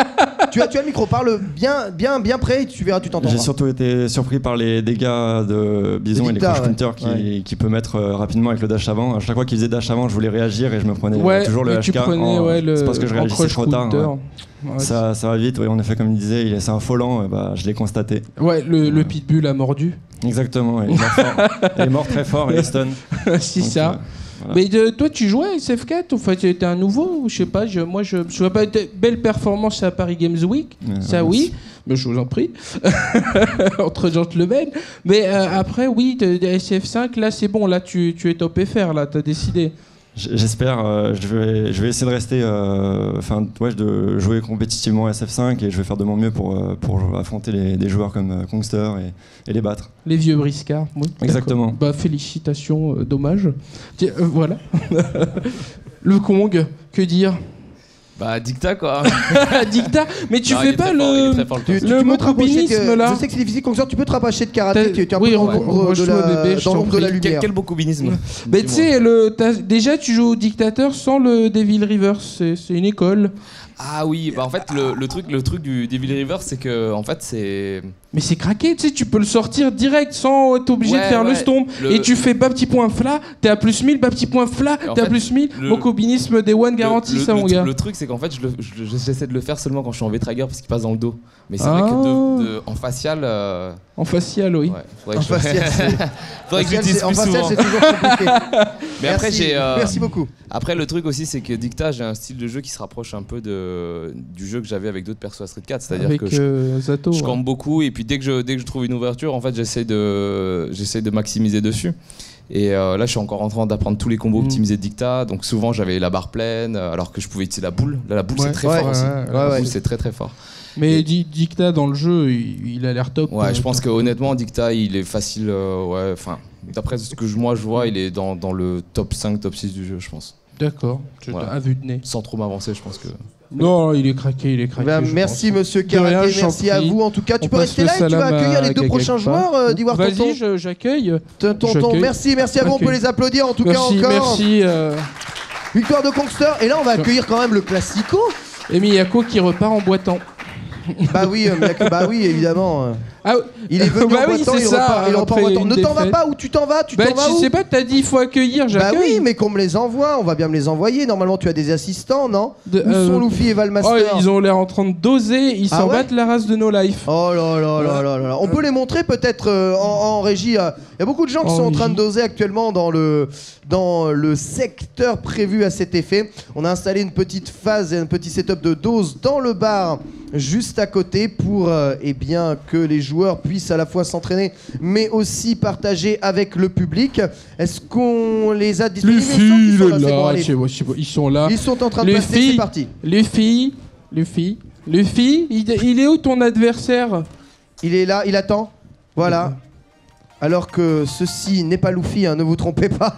tu as le micro, parle bien près, tu verras, tu t'entends. J'ai surtout été surpris par les dégâts de Bison et les Crash Counter qui peut mettre rapidement avec le dash avant. À chaque fois qu'il faisait dash avant, je voulais réagir et je me prenais toujours le HK. C'est parce que je réagissais trop tard. Ouais, ça va vite, en effet, comme il disait, c'est un Folland, je l'ai constaté. Ouais, le pitbull a mordu. Exactement, il est mort fort. Il est mort très fort, il est stun. C'est ça. Voilà. Mais toi, tu jouais à SF4 ou tu étais un nouveau ou je sais pas. Moi, je vois pas belle performance à Paris Games Week. Ça, oui. Mais je vous en prie. Entre gentlemen. Mais après, oui, de SF5, là, c'est bon. Là, tu es top FR. Là, t'as décidé. J'espère, je vais essayer de rester, de jouer compétitivement à SF5 et je vais faire de mon mieux pour affronter des joueurs comme Kongster et les battre. Les vieux briscards, oui. Exactement. Félicitations, dommage. Tiens, voilà. Le Kong, que dire? Dicta quoi. Dicta, mais tu fais pas le mokobinisme là. Je sais que c'est difficile, tu peux te rapprocher de karaté. Tu es un peu dans l'ombre de la lumière. Quel bokobinisme. Mais tu sais, déjà tu joues au dictateur sans le Devil River, c'est une école. Ah oui, en fait le truc du Devil River, c'est que en fait c'est. Mais c'est craqué, tu sais, tu peux le sortir direct sans être obligé de faire le stomp. Et tu fais bas petit point fla, t'es à plus 1000, bas petit point fla, t'es à plus 1000. Mokobinisme des one garantie ça, mon gars. Le truc, c'est qu'en fait, j'essaie de le faire seulement quand je suis en V-Trigger parce qu'il passe dans le dos. Mais c'est vrai que en facial. En facial, oui. Ouais, faudrait que j'utilise plus souvent. C'est toujours compliqué. Mais après, merci beaucoup. Après, le truc aussi, c'est que Dicta, j'ai un style de jeu qui se rapproche un peu du jeu que j'avais avec d'autres persos à Street 4. C'est-à-dire que je campe beaucoup et puis dès que je trouve une ouverture, en fait, j'essaie de maximiser dessus. Et là, je suis encore en train d'apprendre tous les combos optimisés de Dicta. Donc souvent, j'avais la barre pleine, alors que je pouvais utiliser la boule. Là, la boule, c'est très fort aussi. La boule, c'est très très fort. Mais Dicta dans le jeu, il a l'air top. Ouais, je pense que honnêtement, Dicta, il est facile. D'après ce que moi je vois, il est dans le top 5, top 6 du jeu, je pense. D'accord, à vue de nez. Sans trop m'avancer, je pense que. Non, il est craqué. Merci monsieur Karaté, merci à vous. En tout cas, tu peux rester là et tu vas accueillir les deux prochains joueurs d'Ivoire Tonton. Vas-y, j'accueille. Tonton, merci à vous, on peut les applaudir en tout cas encore. Merci. Victoire de Kongster, et là on va accueillir quand même le Classico. Et Miyako qui repart en boitant. Bah oui, évidemment. Il est venu en boitant, il repart en boitant. Ne t'en vas pas, où tu t'en vas, où? Je sais pas, t'as dit il faut accueillir, j'accueille. Bah oui, mais qu'on me les envoie, on va bien me les envoyer. Normalement, tu as des assistants, non? Où sont Luffy et Valmaster? Ils ont l'air en train de doser, ils s'en battent la race de No Life. Oh là. On peut les montrer peut-être en régie. Il y a beaucoup de gens qui sont en train de doser actuellement dans le secteur prévu à cet effet. On a installé une petite phase et un petit setup de dose dans le bar juste à côté pour que les joueurs puissent à la fois s'entraîner mais aussi partager avec le public. Est-ce qu'on les a distribués? Ils sont là. Ils sont en train de passer, c'est parti. Luffy, il est où ton adversaire? Il est là, il attend. Voilà. Alors que ceci n'est pas Luffy, ne vous trompez pas.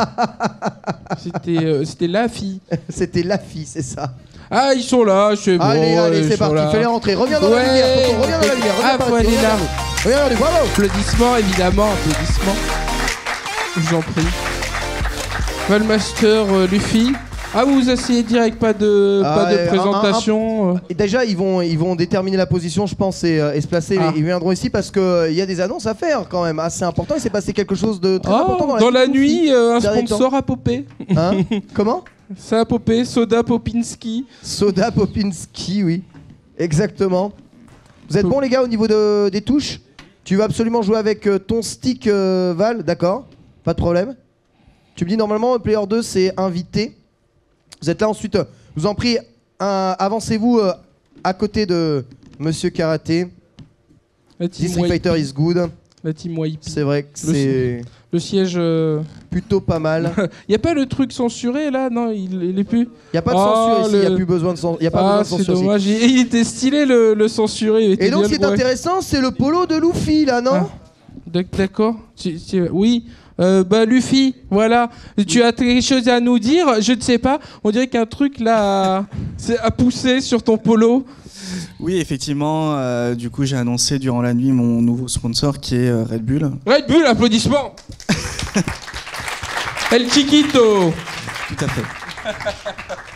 C'était la fille. C'était la fille, c'est ça. Ah, ils sont là, c'est bon. Allez, c'est parti, fallait rentrer. Reviens dans la lumière, Tonton, reviens dans la lumière. Faut aller là. Regardez, bravo. Applaudissements, évidemment, applaudissements. Je vous en prie. Valmaster, Luffy. Ah, vous vous asseyez direct, pas de présentation. Et déjà, ils vont déterminer la position, je pense, et se placer. Ils viendront ici parce qu'il y a des annonces à faire quand même, assez important. Il s'est passé quelque chose de très important dans la nuit. Un sponsor a popé. Comment? Ça a popé, Soda Popinski. Soda Popinski, oui. Exactement. Vous êtes bons les gars au niveau des touches? Tu vas absolument jouer avec ton stick Val, d'accord? Pas de problème. Tu me dis normalement, Player 2 c'est invité. Vous êtes là ensuite, je vous en prie, avancez-vous à côté de Monsieur Karaté. Street Fighter is good. La team YP. C'est vrai que c'est... Le siège... Plutôt pas mal. Y a pas le truc censuré là? Non, il est plus... Y a pas de censure ici, y a plus besoin de censure. C'est dommage, il était stylé le censuré. Et donc ce qui est intéressant, c'est le polo de Luffy là, non? D'accord. Oui. Luffy, voilà. Tu as quelque chose à nous dire? Je ne sais pas. On dirait qu'un truc là a poussé sur ton polo. Oui, effectivement. Du coup, j'ai annoncé durant la nuit mon nouveau sponsor qui est Red Bull. Red Bull, applaudissements. El Chiquito. Tout à fait.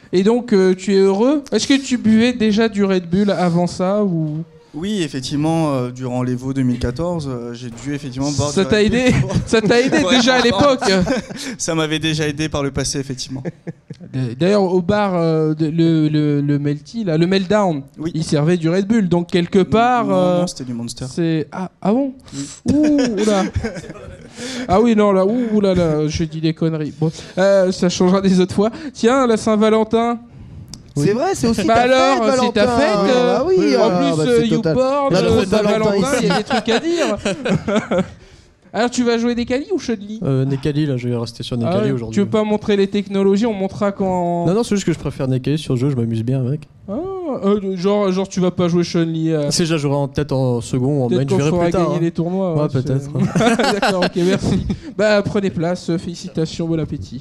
Et donc, tu es heureux? Est-ce que tu buvais déjà du Red Bull avant ça ou... Oui, effectivement, durant l'Evo 2014, j'ai dû effectivement boire ça t'a aidé. Ça t'a aidé Ouais, déjà à l'époque. Ça m'avait déjà aidé par le passé, effectivement. D'ailleurs, au bar, le Melty, là, le Meltdown, Oui. il servait du Red Bull. Donc, quelque part... Non, c'était du Monster. C'est... Ah bon? Oui. Ouh là. Ah oui, non, là, ouh là là, je dis des conneries. Bon, ça changera des autres fois. Tiens, la Saint-Valentin... C'est vrai, c'est aussi Bah ta alors, fête, c'est ta Valentin. fête. Ah oui, en plus, c'est total. YouPorn, On a trop de Saint-Valentin, Valentin il y a ici. des trucs à dire. Alors, tu vas jouer Nekali ou Chun-Li? Nekali, là, je vais rester sur Nekali aujourd'hui. Tu veux pas montrer les technologies? On montrera quand... Non, c'est juste que je préfère Nekali sur le jeu, je m'amuse bien avec. Genre, tu vas pas jouer Chun-Li Si je la jouerai peut-être en second ou en main, je verrai plus tard. gagner les tournois. Ouais, peut-être. D'accord, ok, merci. Bah, prenez place, félicitations, bon appétit.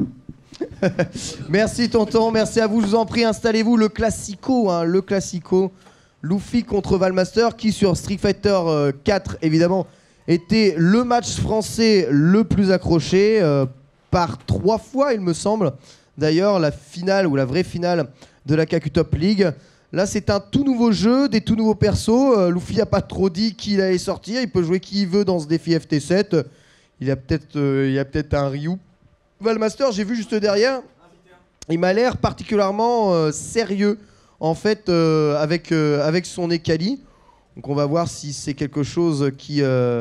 Merci tonton, merci à vous, je vous en prie, installez-vous. Le classico, Luffy contre Valmaster, qui sur Street Fighter 4 évidemment était le match français le plus accroché par 3 fois il me semble. D'ailleurs la finale ou la vraie finale de la KQ Top League. Là c'est un tout nouveau jeu, des tout nouveaux persos. Luffy a pas trop dit qui il allait sortir, il peut jouer qui il veut dans ce défi FT7. Il y a peut-être un Ryu. Valmaster, j'ai vu juste derrière, il m'a l'air particulièrement sérieux en fait avec son Nekali. Donc on va voir si c'est quelque chose qui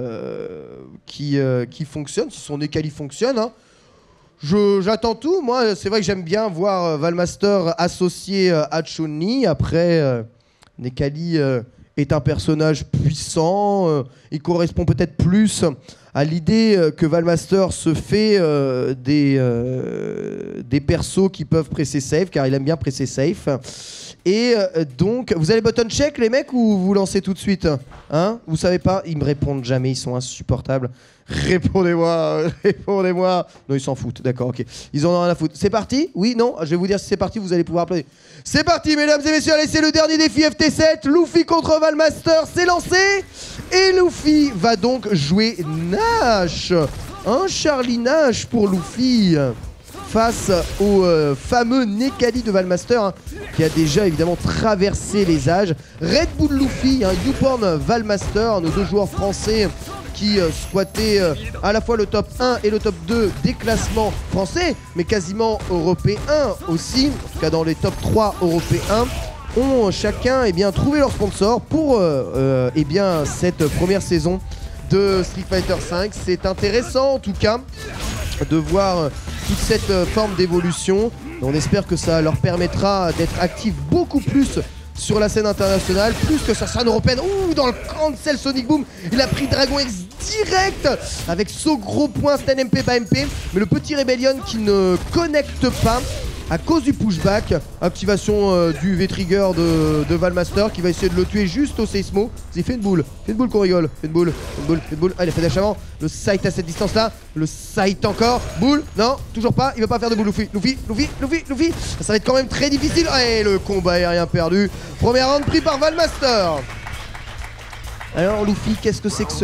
fonctionne, si son Nekali fonctionne. Hein. J'attends tout, moi c'est vrai que j'aime bien voir Valmaster associé à Chun-Li. Après, Nekali est un personnage puissant, il correspond peut-être plus à l'idée que Valmaster se fait des persos qui peuvent presser safe, car il aime bien presser safe. Et donc, vous allez button check les mecs ou vous lancez tout de suite hein? Vous savez pas? Ils me répondent jamais, ils sont insupportables. Répondez-moi. Non, ils s'en foutent, d'accord, ok. Ils en ont rien à foutre. C'est parti? Oui, non? Je vais vous dire si c'est parti, vous allez pouvoir applaudir. C'est parti, mesdames et messieurs, allez, c'est le dernier défi FT7. Luffy contre Valmaster, c'est lancé. Et Luffy va donc jouer Nash. Un Charlie Nash pour Luffy. Face au fameux Nekali de Valmaster, hein, qui a déjà évidemment traversé les âges. Red Bull Luffy, YouPorn Valmaster, nos deux joueurs français qui squattaient à la fois le top 1 et le top 2 des classements français, mais quasiment européens aussi, en tout cas dans les top 3 européens, ont chacun trouvé leur sponsor pour cette première saison de Street Fighter V. C'est intéressant en tout cas de voir toute cette forme d'évolution. On espère que ça leur permettra d'être actifs beaucoup plus sur la scène internationale, plus que sur la scène européenne. Ouh, dans le cancel Sonic Boom, il a pris Dragon X direct avec ce gros point Stan MP by MP. Mais le petit Rebellion qui ne connecte pas à cause du pushback. Activation du V-Trigger de Valmaster qui va essayer de le tuer juste au Seismo. Il fait une boule qu'on rigole. Fait une boule. Ah, il a fait dash avant. Le sight à cette distance là. Le sight encore. Boule. Non, toujours pas. Il veut pas faire de boule. Luffy. Ça va être quand même très difficile. Et le combat aérien perdu. Premier round pris par Valmaster. Alors Luffy, qu'est-ce que c'est que ce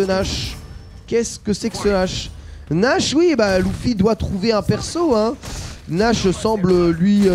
Nash? Nash, oui, bah Luffy doit trouver un perso, hein. Nash semble lui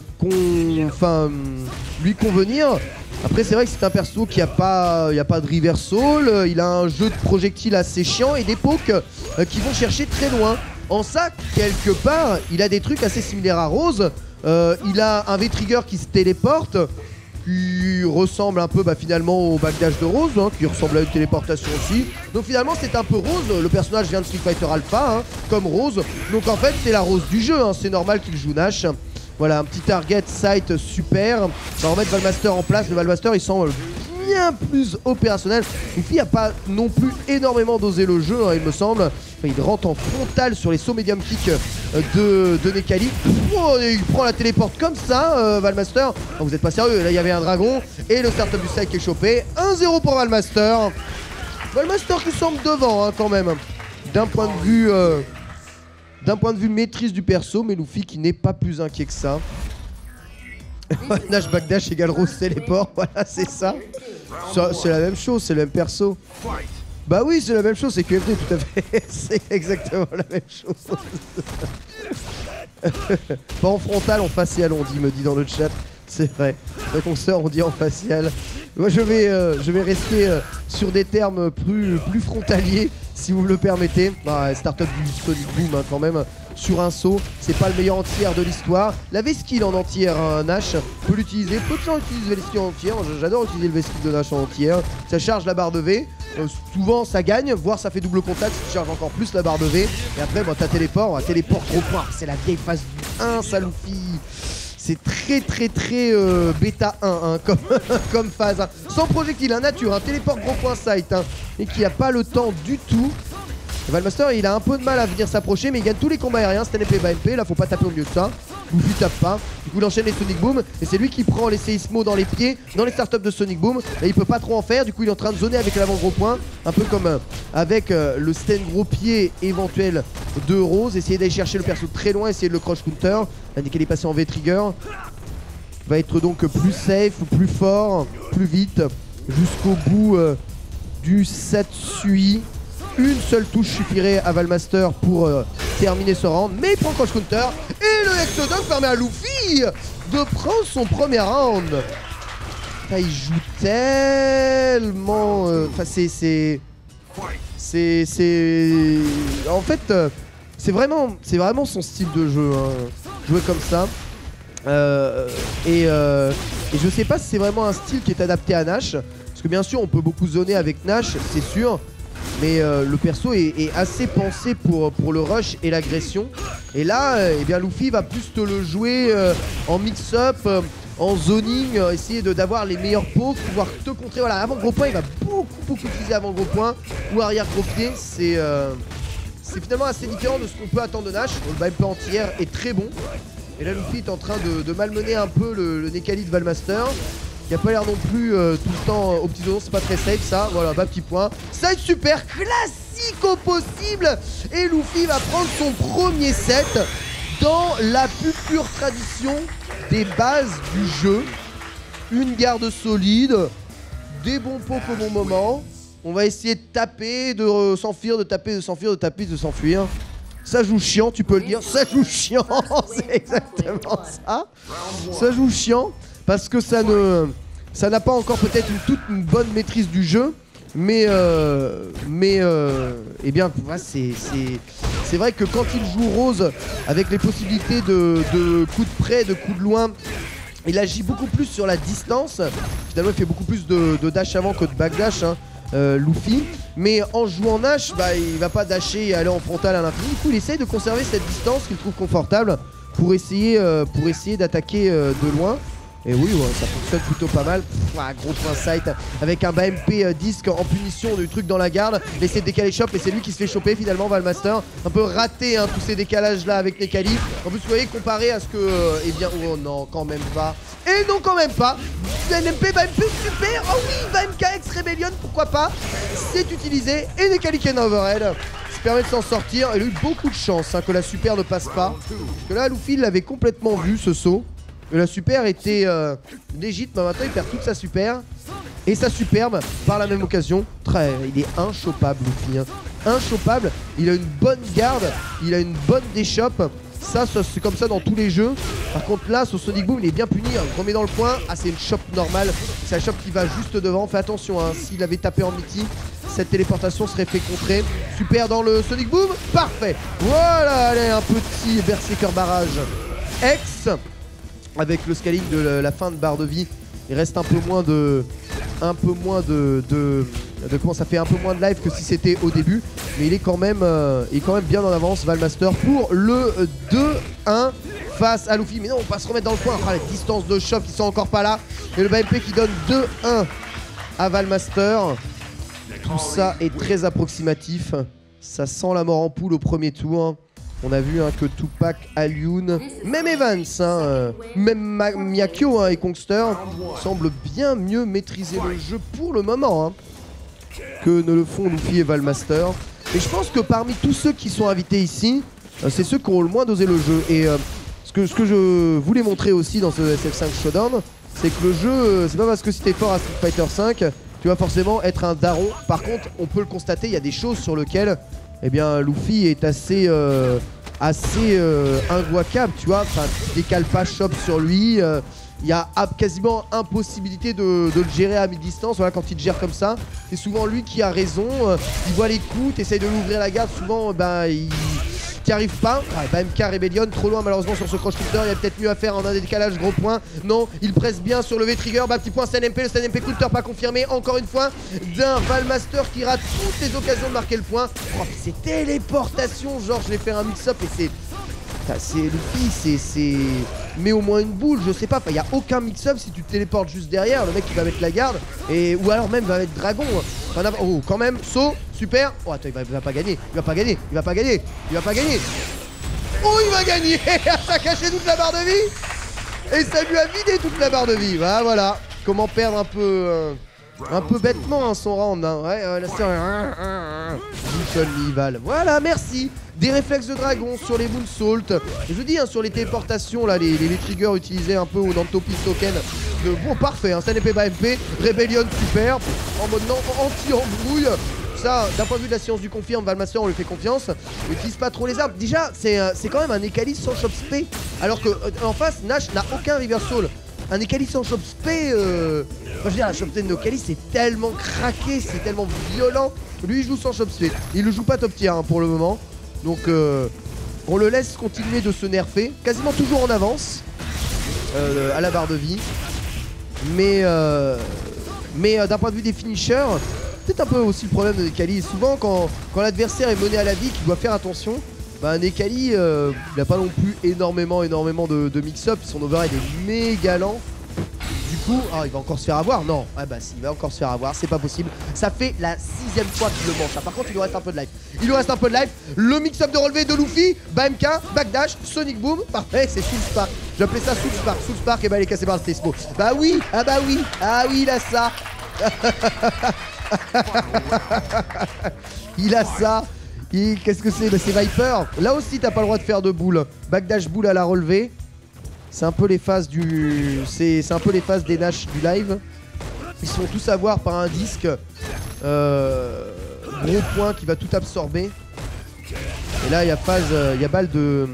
convenir. Après c'est vrai que c'est un perso qui a pas de reversal, il a un jeu de projectiles assez chiant et des pokes qui vont chercher très loin. En ça, quelque part, il a des trucs assez similaires à Rose. Il a un V-Trigger qui se téléporte, qui ressemble un peu finalement au backdash de Rose, hein, qui ressemble à une téléportation aussi. Donc finalement c'est un peu Rose, le personnage vient de Street Fighter Alpha, hein, comme Rose. Donc en fait c'est la Rose du jeu, hein, c'est normal qu'il joue Nash. Voilà, un petit target sight super. On va remettre Valmaster en place, le Valmaster il semble bien plus opérationnel. Luffy n'a pas non plus énormément dosé le jeu, hein, il me semble. Il rentre en frontal sur les sauts medium kick de Nekali. Oh, il prend la téléporte comme ça, Valmaster. Oh, vous êtes pas sérieux, là il y avait un dragon. Et le startup du side qui est chopé. 1-0 pour Valmaster. Valmaster qui semble devant hein, quand même. D'un point de vue maîtrise du perso, mais Luffy qui n'est pas plus inquiet que ça. Nash backdash égale Rose téléport, voilà c'est ça. C'est la même chose, c'est le même perso. Bah oui, c'est la même chose, c'est QFD tout à fait. C'est exactement la même chose. Pas en frontal, en facial on dit, me dit dans le chat. C'est vrai. Les consoeurs on dit en facial. Moi je vais rester sur des termes plus frontaliers si vous me le permettez. Bah, startup du Sonic Boom hein, quand même. Sur un saut, c'est pas le meilleur anti-air de l'histoire. La V-skill en anti-air, hein, Nash peut l'utiliser. Peu de gens utilisent la V-skill en anti-air. J'adore utiliser le V-skill de Nash en anti-air. Ça charge la barre de V. Souvent ça gagne, voire ça fait double contact si tu charges encore plus la barre de V. Et après, bah, t'as téléport trop point. C'est la vieille phase du 1, ça Luffy. C'est très bêta 1 hein, comme phase. Hein. Sans projectile, nature, téléport gros point sight. Hein, et qui a pas le temps du tout. Valmaster il a un peu de mal à venir s'approcher mais il gagne tous les combats aériens, c'est un épée by MP, là faut pas taper au milieu de ça. Luffy tape pas, du coup il enchaîne les Sonic Boom et c'est lui qui prend les séismos dans les pieds, dans les startups de Sonic Boom. Là il peut pas trop en faire, du coup il est en train de zoner avec l'avant gros point, un peu comme avec le stand gros pied éventuel de Rose, essayer d'aller chercher le perso très loin, essayer de le crush counter, dès qu'il est passé en V-trigger. Va être donc plus safe, plus fort, plus vite, jusqu'au bout du Satsui. Une seule touche suffirait à Valmaster pour terminer ce round, mais il prend cross counter et le Exodus permet à Luffy de prendre son premier round. Là, il joue tellement... Enfin, en fait, c'est vraiment son style de jeu, hein, jouer comme ça. Et je sais pas si c'est vraiment un style qui est adapté à Nash, parce que bien sûr, on peut beaucoup zoner avec Nash, c'est sûr. Mais le perso est assez pensé pour le rush et l'agression. Et là, eh bien Luffy va plus te le jouer en mix-up, en zoning, essayer d'avoir les meilleurs pokes, pouvoir te contrer. Voilà, avant gros point, il va beaucoup utiliser avant gros point ou arrière gros pied. C'est finalement assez différent de ce qu'on peut attendre de Nash. Le BMP anti-air est très bon. Et là, Luffy est en train de malmener un peu le Nekali de Valmaster. Il a pas l'air non plus tout le temps au petit zone, c'est pas très safe ça, voilà, bas petit point. Side super classique au possible. Et Luffy va prendre son premier set dans la plus pure tradition des bases du jeu. Une garde solide, des bons pokes au bon moment. On va essayer de taper, de s'enfuir, de taper, de s'enfuir, de taper, de s'enfuir. Ça joue chiant, tu peux le dire, ça joue chiant, c'est exactement ça. Ça joue chiant. Parce que ça n'a pas encore peut-être une bonne maîtrise du jeu, mais eh bien c'est vrai que quand il joue Rose avec les possibilités de coups de près, de coups de loin, il agit beaucoup plus sur la distance. Finalement il fait beaucoup plus de dash avant que de backdash hein, Luffy, mais en jouant Nash, bah, il va pas dasher et aller en frontal à l'infini. Du coup il essaye de conserver cette distance qu'il trouve confortable pour essayer d'attaquer de loin. Et oui, ouais, ça fonctionne plutôt pas mal. Gros point sight avec un BMP disque en punition du truc dans la garde. Essayer de décaler Chop et c'est lui qui se fait choper finalement Valmaster. Un peu raté hein, tous ces décalages là avec Nekali. En plus vous voyez comparé à ce que... eh bien, oh non, quand même pas. Et non, quand même pas. NMP, BMP super. Oh oui, BMK X Rebellion, pourquoi pas. C'est utilisé et Nekali Ken Overhead. Ça permet de s'en sortir. Il a eu beaucoup de chance hein, que la super ne passe pas. Parce que là, Luffy l'avait complètement vu ce saut. La super était légitime, mais maintenant il perd toute sa super. Et sa superbe, par la même occasion, il est inchopable Luffy. Hein. Inchopable, il a une bonne garde, il a une bonne déchoppe. Ça c'est comme ça dans tous les jeux. Par contre là, sur Sonic Boom, il est bien puni. Hein. Il remet dans le coin. Ah, c'est une chope normale. C'est la chope qui va juste devant. Fais attention, hein. S'il avait tapé en Mickey, cette téléportation serait fait contrer. Super dans le Sonic Boom. Parfait. Voilà, allez, un petit Berserker barrage. X. Avec le scaling de la fin de barre de vie, il reste un peu moins de comment ça fait un peu moins de life que si c'était au début, mais il est quand même bien en avance Valmaster pour le 2-1 face à Luffy. Mais non, on va se remettre dans le coin. La distance de choc qui sont encore pas là et le BMP qui donne 2-1 à Valmaster. Tout ça est très approximatif. Ça sent la mort en poule au premier tour. On a vu hein, que Tupac, Alioun, même Evans, hein, même Miyakyo hein, et Kongster semblent bien mieux maîtriser le jeu pour le moment hein, que ne le font Luffy et Valmaster. Et je pense que parmi tous ceux qui sont invités ici, c'est ceux qui ont le moins dosé le jeu. Et ce que je voulais montrer aussi dans ce SF5 Showdown, c'est que le jeu, c'est pas parce que si t'es fort à Street Fighter 5, tu vas forcément être un daron. Par contre, on peut le constater, il y a des choses sur lesquelles eh bien, Luffy est assez assez inguaquable, tu vois. Enfin, tu décales pas Chop sur lui. Il y a quasiment impossibilité de le gérer à mi-distance. Voilà, quand il te gère comme ça, c'est souvent lui qui a raison. Il voit les coups, t'essayes de l'ouvrir la garde. Souvent, il n'y arrive pas. MK Rebellion, trop loin malheureusement sur ce cross shooter. Il y a peut-être mieux à faire en un décalage, gros point. Non, il presse bien sur le V-Trigger. Petit point Stun MP, le Stun MP counter pas confirmé. Encore une fois, d'un Valmaster qui rate toutes les occasions de marquer le point. Oh, c'est téléportation, genre je vais faire un mix-up et c'est Luffy, c'est. Mais au moins une boule, je sais pas. Il n'y a aucun mix-up si tu te téléportes juste derrière. Le mec il va mettre la garde. Ou alors même va mettre dragon. Enfin, oh, quand même, saut, super. Oh, attends, il va pas gagner. Il va pas gagner. Il va pas gagner. Il va pas gagner. Oh, il va gagner. Ça a caché toute la barre de vie. Et ça lui a vidé toute la barre de vie. Bah, voilà. Comment perdre un peu bêtement son round. Hein. Ouais, là c'est Val. Voilà, merci. Des réflexes de dragon sur les moonsault. Je vous dis, hein, sur les téléportations, là, les triggers utilisés un peu au Nantopis token. Bon, parfait, hein, Stun MP by MP. Rebellion, super. En mode anti-embrouille. Ça, d'un point de vue de la science du confirme, Valmaster, on lui fait confiance. Il utilise pas trop les armes. Déjà, c'est quand même un Ekalis sans Chop Spé. Alors qu'en face, Nash n'a aucun reversal. Un Ekalis sans Chop Spé, je veux dire, la Chop Spé de Nocalis, c'est tellement craqué, c'est tellement violent. Lui, il joue sans Chop Spé. Il le joue pas top tier hein, pour le moment. Donc, on le laisse continuer de se nerfer. Quasiment toujours en avance à la barre de vie. Mais d'un point de vue des finishers, c'est un peu aussi le problème de Nekali. Souvent, quand l'adversaire est mené à la vie, qu'il doit faire attention, Nekali, il n'a pas non plus énormément de mix-up. Son overhead est méga lent. Du coup, il va encore se faire avoir. Non, si, il va encore se faire avoir, c'est pas possible. Ça fait la 6ème fois qu'il le mange. Par contre, il lui reste un peu de life. Le mix-up de relevé de Luffy, BMK, backdash, Sonic Boom. Parfait, c'est Soul Spark. J'appelais ça Soul Spark. Soul Spark, et il est cassé par le Tespo. Bah oui, il a ça. Il a ça. Qu'est-ce que c'est? C'est Viper. Là aussi, t'as pas le droit de faire de boule. Backdash boule à la relevée. C'est un peu les phases c'est un peu les phases des Nash du live. Ils se font tous avoir par un disque. Gros point qui va tout absorber. Et là, il y a balle de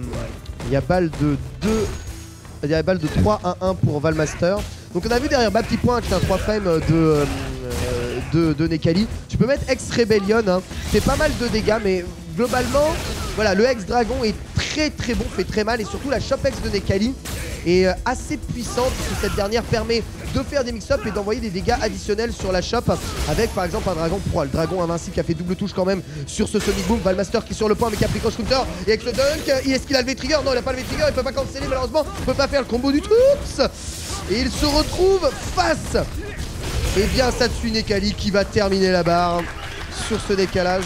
3-1-1 pour Valmaster. Donc on a vu derrière petit point qui est un 3 frame de Nekali. Tu peux mettre ex-Rebellion, hein. Fait pas mal de dégâts, mais globalement, voilà, le ex-dragon est très bon, fait très mal. Et surtout la Chop X de Nekali est assez puissante, puisque cette dernière permet de faire des mix-up et d'envoyer des dégâts additionnels sur la Chop, avec par exemple un dragon pro, le dragon invincible qui a fait double touche quand même sur ce Sonic Boom. Valmaster qui est sur le point mais qui a pris cross counter et avec le dunk. Est-ce qu'il a le V-Trigger? Non, il a pas le V-Trigger, il peut pas canceller malheureusement, il peut pas faire le combo du Troops. Et il se retrouve face et bien Satsu Nekali qui va terminer la barre sur ce décalage.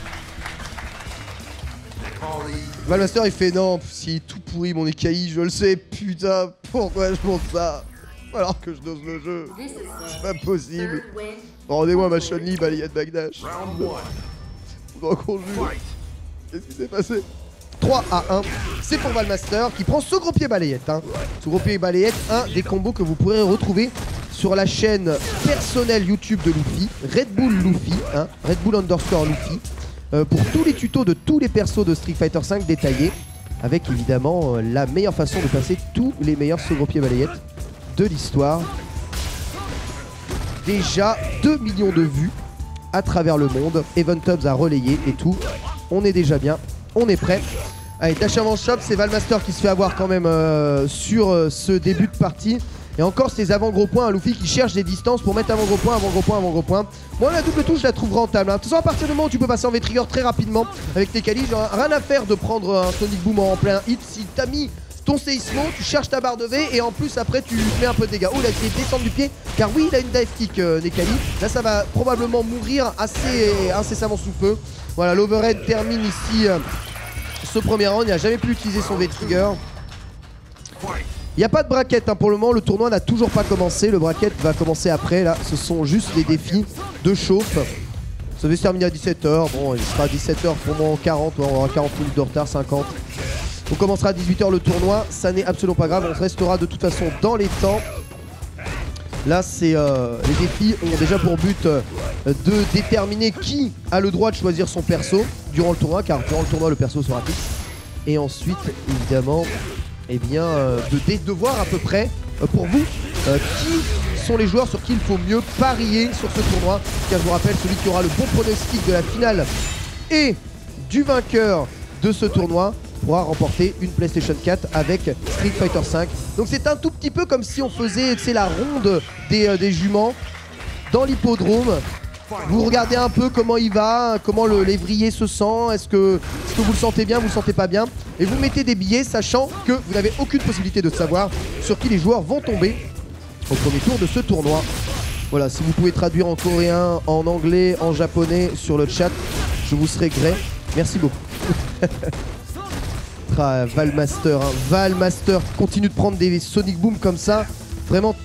Valmaster il fait non, si tout pourri mon Nekali, je le sais, putain, pourquoi je monte ça alors que je dose le jeu? C'est pas possible. Rendez-moi ma Chun-Li balayette backdash. Faudra qu'on joue. Qu'est-ce qui s'est passé? 3-1, c'est pour Valmaster qui prend ce gros pied balayette. Hein. Ce gros pied balayette, un des combos que vous pourrez retrouver sur la chaîne personnelle YouTube de Luffy, Red Bull Luffy, hein, Red Bull _ Luffy, pour tous les tutos de tous les persos de Street Fighter V détaillés, avec évidemment la meilleure façon de passer tous les meilleurs ce gros pied balayette de l'histoire. Déjà 2 millions de vues à travers le monde, Event Hubs a relayé et tout. On est déjà bien, on est prêt. Allez, dash avant shop, c'est Valmaster qui se fait avoir quand même sur ce début de partie. Et encore ces avant gros points, Luffy qui cherche des distances pour mettre avant gros point, avant gros point, avant gros point. Moi la double touche je la trouve rentable. Hein. De toute façon à partir du moment où tu peux passer en V-Trigger très rapidement avec tes calis, genre rien à faire de prendre un Sonic Boom en plein hit. Si t'as mis ton séismo, tu cherches ta barre de V et en plus après tu mets un peu de dégâts. Oh là il fait descendre du pied car oui il a une dive kick Nekali. Là ça va probablement mourir assez incessamment sous peu. Voilà, l'overhead termine ici ce premier round, il n'a jamais pu utiliser son V-Trigger. Il n'y a pas de bracket hein, pour le moment, le tournoi n'a toujours pas commencé, le bracket va commencer après, là ce sont juste les défis de chauffe. Ça va se terminer à 17h, bon il sera à 17h pour moi 40, on aura 40 minutes de retard, 50. On commencera à 18h le tournoi, ça n'est absolument pas grave, on restera de toute façon dans les temps. Là c'est les défis ont déjà pour but de déterminer qui a le droit de choisir son perso durant le tournoi, car durant le tournoi le perso sera fixe. Et ensuite, évidemment, eh bien, de voir à peu près, pour vous, qui sont les joueurs sur qui il faut mieux parier sur ce tournoi. Car je vous rappelle, celui qui aura le bon pronostic de la finale et du vainqueur de ce tournoi pourra remporter une PlayStation 4 avec Street Fighter V. Donc c'est un tout petit peu comme si on faisait la ronde des juments dans l'hippodrome. Vous regardez un peu comment il va, comment l'évrier se sent, est-ce que vous le sentez bien, vous le sentez pas bien. Et vous mettez des billets sachant que vous n'avez aucune possibilité de savoir sur qui les joueurs vont tomber au premier tour de ce tournoi. Voilà, si vous pouvez traduire en coréen, en anglais, en japonais sur le chat, je vous serai gré. Merci beaucoup. Valmaster, hein. Valmaster continue de prendre des Sonic Boom comme ça. Vraiment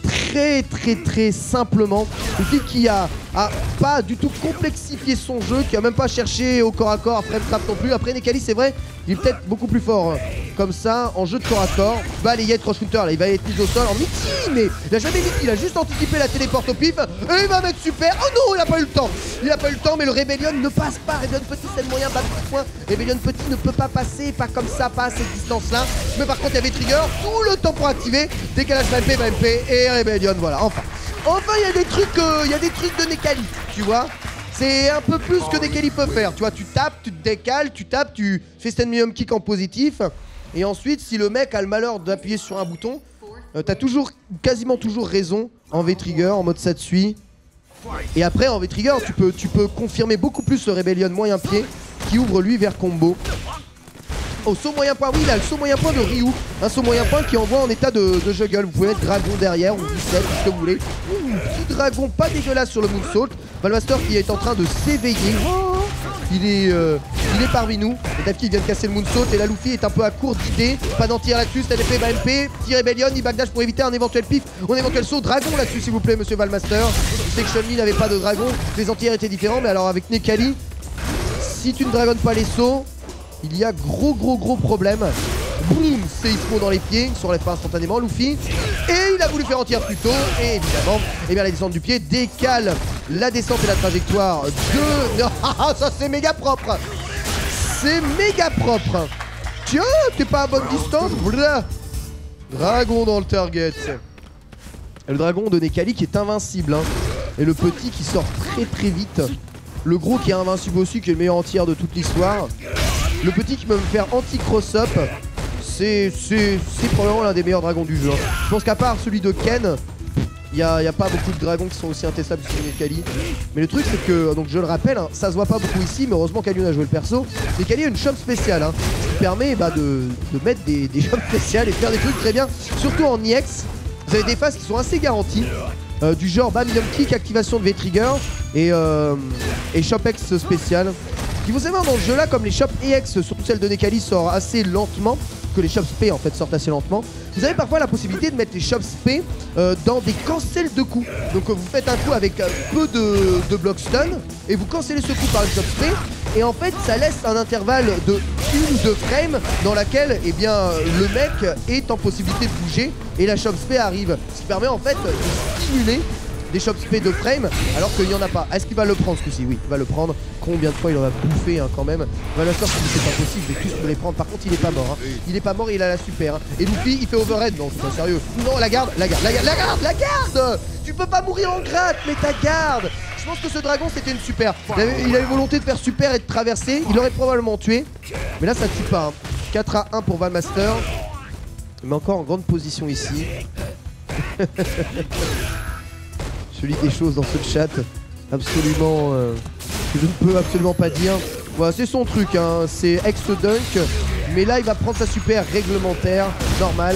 très simplement. Une fille qui a pas du tout complexifié son jeu, qui a même pas cherché au corps à corps, après frappe non plus. Après Nekali, c'est vrai, il est peut-être beaucoup plus fort comme ça en jeu de corps à corps. Balayette Cross Counter, là il va être mis au sol en Mickey, mais il a jamais Mickey, il a juste anticipé la téléporte au pif et il va mettre super. Oh non, il a pas eu le temps. Il a pas eu le temps, mais le Rebellion ne passe pas. Rebellion Petit, c'est le moyen, bas de point. Rebellion Petit ne peut pas passer, pas comme ça, pas à cette distance-là. Mais par contre, il y avait Trigger, tout le temps pour activer. Décalage MP, et Rebellion, voilà. Enfin, il y a des trucs de Nekali, tu vois. C'est un peu plus que Nekali peut faire. Tu vois, tu tapes, tu te décales, tu tapes, tu fais stand medium kick en positif. Et ensuite, si le mec a le malheur d'appuyer sur un bouton, t'as quasiment toujours raison en V-Trigger, en mode Satsui. Et après, en V-Trigger, tu peux confirmer beaucoup plus le Rebellion moyen pied qui ouvre lui vers combo. Oh, saut moyen point, oui, il a le saut moyen point de Ryu. Un saut moyen point qui envoie en état de juggle. Vous pouvez mettre dragon derrière ou 17, ce que vous voulez. Petit dragon pas dégueulasse sur le moonsault. Valmaster qui est en train de s'éveiller. Oh, il est parmi nous. Et Daphne vient de casser le moonsault et la Luffy est un peu à court d'idées. Pas d'anti-Lactus, la DP MP. Petit Rebellion, il backdash pour éviter un éventuel pif. Un éventuel saut dragon là-dessus, s'il vous plaît, monsieur Valmaster. Je sais que Chun-Li n'avait pas de dragon. Les anti-airs étaient différents, mais alors avec Nekali, si tu ne dragonnes pas les sauts, il y a gros problème. Boum, séismo dans les pieds, il ne se relève pas instantanément, Luffy. Et il a voulu faire entière plus tôt. Et évidemment, eh bien, la descente du pied décale la descente et la trajectoire de... Ah, ça c'est méga propre. C'est méga propre. Tiens, t'es pas à bonne distance. Blah. Dragon dans le target. Et le dragon de Nekali qui est invincible. Hein. Et le petit qui sort très vite. Le gros qui est invincible aussi, qui est le meilleur entier de toute l'histoire. Le petit qui peut me faire anti-cross-up, c'est probablement l'un des meilleurs dragons du jeu. Je pense qu'à part celui de Ken, il n'y a pas beaucoup de dragons qui sont aussi intestables sur Nekali. Mais le truc c'est que, donc je le rappelle, hein, ça se voit pas beaucoup ici, mais heureusement qu'Alion a joué le perso. Nekali a une shop spéciale, hein, qui permet de mettre des shops spéciales et de faire des trucs très bien. Surtout en EX, vous avez des phases qui sont assez garanties. Du genre medium kick, activation de V-Trigger et shop X spécial. Il faut savoir dans ce jeu là, comme les shops EX, surtout celle de Nekali, sort assez lentement, que les shops P en fait sortent assez lentement, vous avez parfois la possibilité de mettre les shops P dans des cancels de coups. Donc vous faites un coup avec peu de block stun et vous cancellez ce coup par le shop P et en fait ça laisse un intervalle de 1 ou 2 frames dans laquelle eh bien, le mec est en possibilité de bouger et la shop P arrive. Ce qui permet en fait de stimuler des shops P de frame alors qu'il n'y en a pas. Est-ce qu'il va le prendre ce coup-ci? Oui, il va le prendre. Combien de fois il en a bouffé hein, quand même. Valmaster c'est pas possible, je vais tous me les prendre. Par contre il est pas mort. Hein. Il est pas mort et il a la super. Hein. Et Luffy il fait overhead. Non, c'est pas sérieux. Non, la garde. Tu peux pas mourir en gratte, mais ta garde. Je pense que ce dragon c'était une super. Il avait volonté de faire super et de traverser. Il aurait probablement tué. Mais là ça tue pas. Hein. 4-1 pour Valmaster. Mais encore en grande position ici. Je lis des choses dans ce chat absolument que je ne peux absolument pas dire. Voilà, c'est son truc, hein. C'est ex-dunk, mais là il va prendre sa super réglementaire, normal.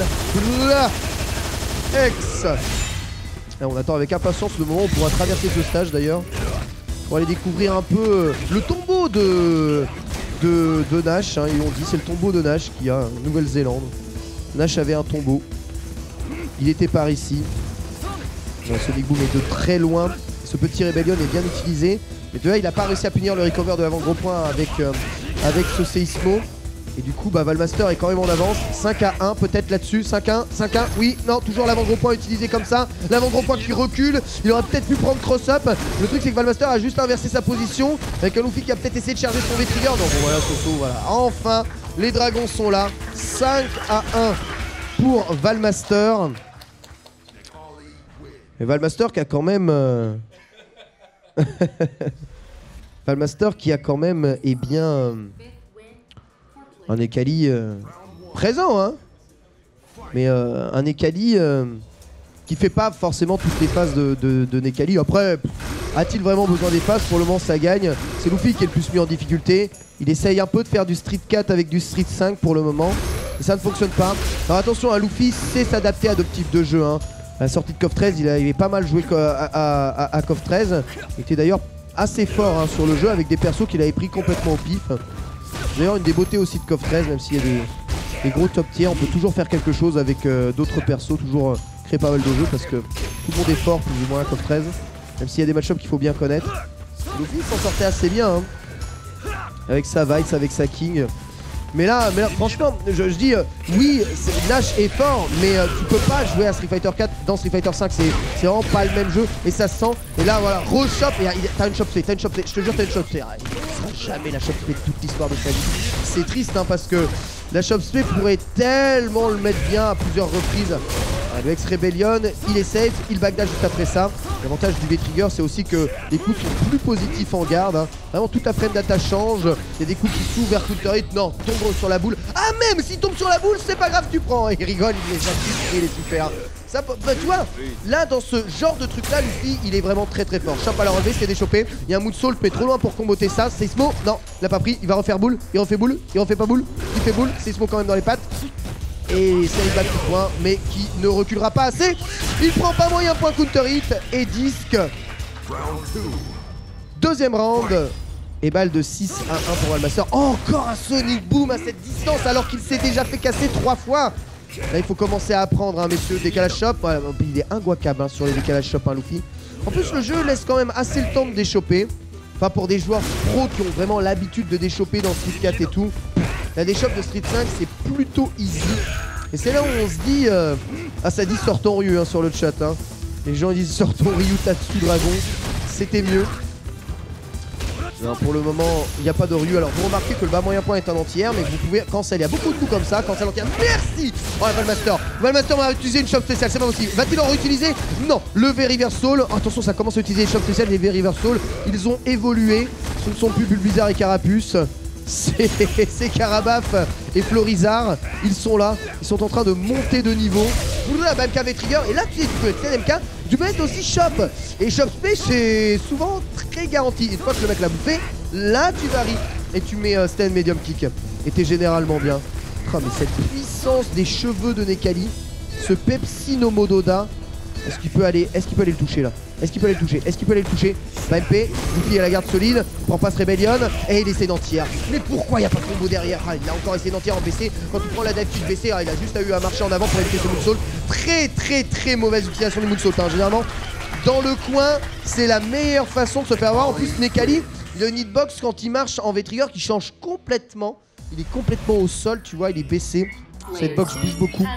Ex. Là, on attend avec impatience le moment où on pourra traverser ce stage d'ailleurs pour aller découvrir un peu le tombeau de Nash. Hein. Ils l'ont dit, c'est le tombeau de Nash qui a en Nouvelle-Zélande. Nash avait un tombeau. Il était par ici. Sonic Boom est de très loin. Ce petit Rebellion est bien utilisé. Mais de là, il n'a pas réussi à punir le recover de l'avant-gros point avec ce séismo. Et du coup, Valmaster est quand même en avance. 5-1 peut-être là-dessus. 5-1, oui, non, toujours l'avant-gros point utilisé comme ça. L'avant-gros point qui recule. Il aurait peut-être pu prendre cross-up. Le truc, c'est que Valmaster a juste inversé sa position. Avec un Luffy qui a peut-être essayé de charger son V-Trigger. Donc voilà, Soso, voilà. Enfin, Les dragons sont là. 5 à 1 pour Valmaster. Et Valmaster qui a quand même... Valmaster qui a quand même, eh bien... un Ekali présent, hein. Mais un Ekali qui fait pas forcément toutes les phases de Nekali. Après, a-t-il vraiment besoin des phases? Pour le moment, ça gagne. C'est Luffy qui est le plus mis en difficulté. Il essaye un peu de faire du Street 4 avec du Street 5 pour le moment. Et ça ne fonctionne pas. Alors attention, Luffy sait s'adapter à deux types de jeux. Hein. À la sortie de KOF 13, il avait pas mal joué à KOF 13. Il était d'ailleurs assez fort hein, sur le jeu avec des persos qu'il avait pris complètement au pif. D'ailleurs, une des beautés aussi de KOF 13, même s'il y a des gros top tiers, on peut toujours faire quelque chose avec d'autres persos, toujours créer pas mal de jeux parce que tout le monde est fort plus ou moins à KOF 13. Même s'il y a des match-ups qu'il faut bien connaître. Luffy s'en sortait assez bien hein. Avec sa Vice, avec sa King. Mais là franchement, je dis oui, Nash est fort, mais tu peux pas jouer à Street Fighter 4 dans Street Fighter 5, c'est vraiment pas le même jeu et ça se sent. Et là voilà, re-shop, et t'as une shop play, je te jure t'as une shop play. Il sera jamais la shop play de toute l'histoire de sa vie. C'est triste hein, parce que la shop play pourrait tellement le mettre bien à plusieurs reprises. Le X-Rebellion, il est safe, il backdash juste après ça. L'avantage du V-Trigger, c'est aussi que les coups sont plus positifs en garde. Hein. Vraiment, toute la frame data change. Il y a des coups qui s'ouvrent vers counter hit. Non, tombe sur la boule. Ah, même s'il tombe sur la boule, c'est pas grave, tu prends. Il rigole, il est super. Ça, bah, tu vois, là, dans ce genre de truc-là, Luffy, il est vraiment très très fort. Chop à la relevée, c'est déchopé. Il y a un moonsault, mais trop loin pour comboter ça. Seismo, non, il l'a pas pris. Il va refaire boule. Il refait boule. Il refait pas boule. Il fait boule. Seismo quand même dans les pattes. Et c'est le back de point, mais qui ne reculera pas assez. Il prend pas moyen point counter hit et disque. Deuxième round. Et balle de 6 à 1 pour Valmaster. Oh, encore un Sonic Boom à cette distance alors qu'il s'est déjà fait casser 3 fois. Là il faut commencer à apprendre hein, messieurs. Décalage shop, ouais, il est inguacable hein, sur les décalages shop hein, Luffy. En plus le jeu laisse quand même assez le temps de déchoper. Enfin pour des joueurs pros qui ont vraiment l'habitude de déchoper dans Street 4 et tout. La déchoppe de Street 5 c'est plutôt easy. Et c'est là où on se dit ah ça dit sort ton Ryu hein, sur le chat hein. Les gens ils disent sort ton Ryu Tatsu Dragon. C'était mieux. Non, pour le moment il n'y a pas de Ryu. Alors vous remarquez que le bas moyen point est un anti-air, mais vous pouvez cancel. Il y a beaucoup de coups comme ça, cancel anti-air. Merci. Oh Valmaster va utiliser une shop spéciale, c'est pas possible. Va-t-il en réutiliser? Non. Le V-Reversal, attention ça commence à utiliser les shops spéciales. Les V-Reversal, ils ont évolué. Ce ne sont plus Bulbizarre et Carapuce. C'est Carabaf et Florizard, ils sont là, ils sont en train de monter de niveau. Vous la BMK V-Trigger, et là tu peux être MK, tu peux être aussi Shop. Et Shop Space c'est souvent très garanti. Une fois que le mec l'a bouffé, là tu varies et tu mets stand medium kick. Et t'es généralement bien. Oh, mais cette puissance des cheveux de Nekali, ce Pepsi no Mododa, est-ce qu'il peut aller le toucher là? Est-ce qu'il peut aller le toucher? Est-ce qu'il peut aller le toucher? Pas MP, Luffy à la garde solide, prend passe Rebellion et il essaie d'anti-air. Mais pourquoi il n'y a pas de combo derrière? Ah, il a encore essayé d'anti-air en BC. Quand tu prends la dive kick BC, il a juste eu à marcher en avant pour éviter ce moonsault. Très mauvaise utilisation du moonsault hein. Généralement dans le coin c'est la meilleure façon de se faire avoir. En plus Nekali, le hitbox quand il marche en V-Trigger qui change complètement. Il est complètement au sol, tu vois, il est baissé. Cette box bouge beaucoup.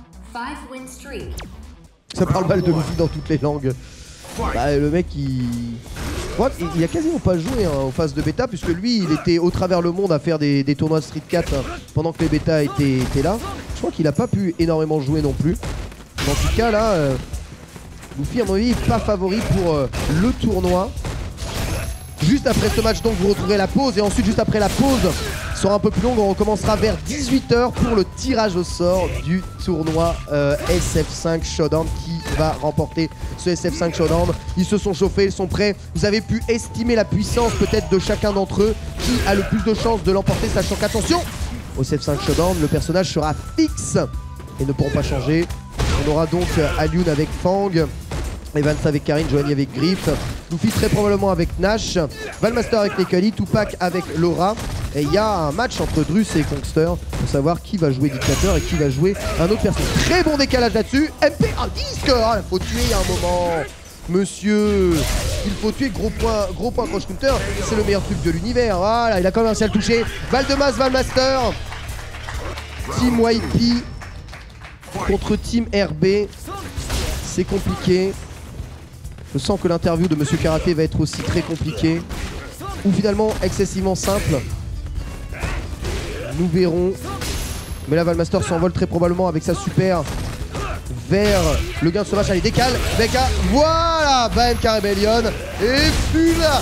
Ça parle mal de Luffy dans toutes les langues. Bah, le mec il a quasiment pas joué hein, aux phases de bêta puisque lui il était au travers le monde à faire des tournois de Street 4 hein, pendant que les bêtas étaient là. Je crois qu'il a pas pu énormément jouer non plus. Mais en tout cas là Luffy à mon avis pas favori pour le tournoi. Juste après ce match donc vous retrouverez la pause et ensuite juste après la pause sera un peu plus longue, on recommencera vers 18 h pour le tirage au sort du tournoi SF5 Showdown qui va remporter ce SF5 Showdown. Ils se sont chauffés, ils sont prêts. Vous avez pu estimer la puissance peut-être de chacun d'entre eux qui a le plus de chances de l'emporter, sachant qu'attention, au SF5 Showdown, le personnage sera fixe et ne pourront pas changer. On aura donc Alioun avec Fang, Evans avec Karine, Joanie avec Griff, Luffy très probablement avec Nash, Valmaster avec Nekali, Tupac avec Laura. Et il y a un match entre Drus et Kongster pour savoir qui va jouer dictateur et qui va jouer un autre personnage. Très bon décalage là-dessus. MP, un disque. Ah, il faut tuer à un moment. Monsieur, il faut tuer, gros point cross counter. C'est le meilleur truc de l'univers. Voilà, il a commencé à le toucher. Val de masse, Valmaster. Team YP contre Team RB. C'est compliqué. Je sens que l'interview de Monsieur Karaté va être aussi très compliquée. Ou finalement excessivement simple. Nous verrons. Mais là, Valmaster s'envole très probablement avec sa super vers le gain de ce match. Allez, décale. Becca. Voilà. BMK Rebellion. Et Fula.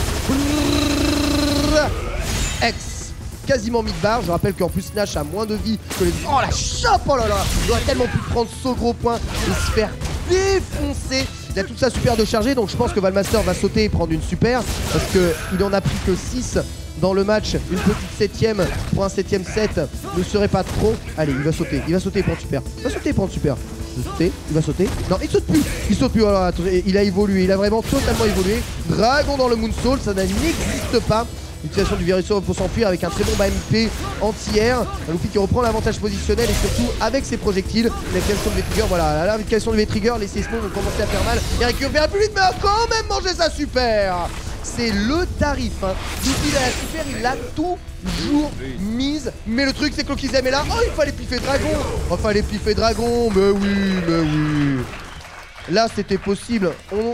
X. Quasiment mid-bar. Je rappelle qu'en plus, Nash a moins de vie que les. Oh la chope. Oh là là. Il aurait tellement pu prendre ce gros point et se faire défoncer. Il a toute sa super de charger. Donc je pense que Valmaster va sauter et prendre une super. Parce qu'il en a pris que 6. Dans le match, une petite 7ème pour un 7ème set ne serait pas trop. Allez, il va sauter et prendre super. Il va sauter et prendre super. Il va sauter. Non, il saute plus. Voilà, il a évolué, il a vraiment totalement évolué. Dragon dans le Moonsault, ça n'existe pas. L'utilisation du Virussaut pour s'enfuir avec un très bon MP anti-air. Un Luffy qui reprend l'avantage positionnel et surtout avec ses projectiles. L'application de V-Trigger, voilà, l'application de V-Trigger, les Seismos vont commencer à faire mal. Il récupère plus vite, mais a quand même mangé sa super. C'est le tarif, hein. Luffy, la super, il l'a toujours mise. Mais le truc, c'est que Lokizem est là. Oh, il fallait piffer Dragon. Mais oui. Là, c'était possible.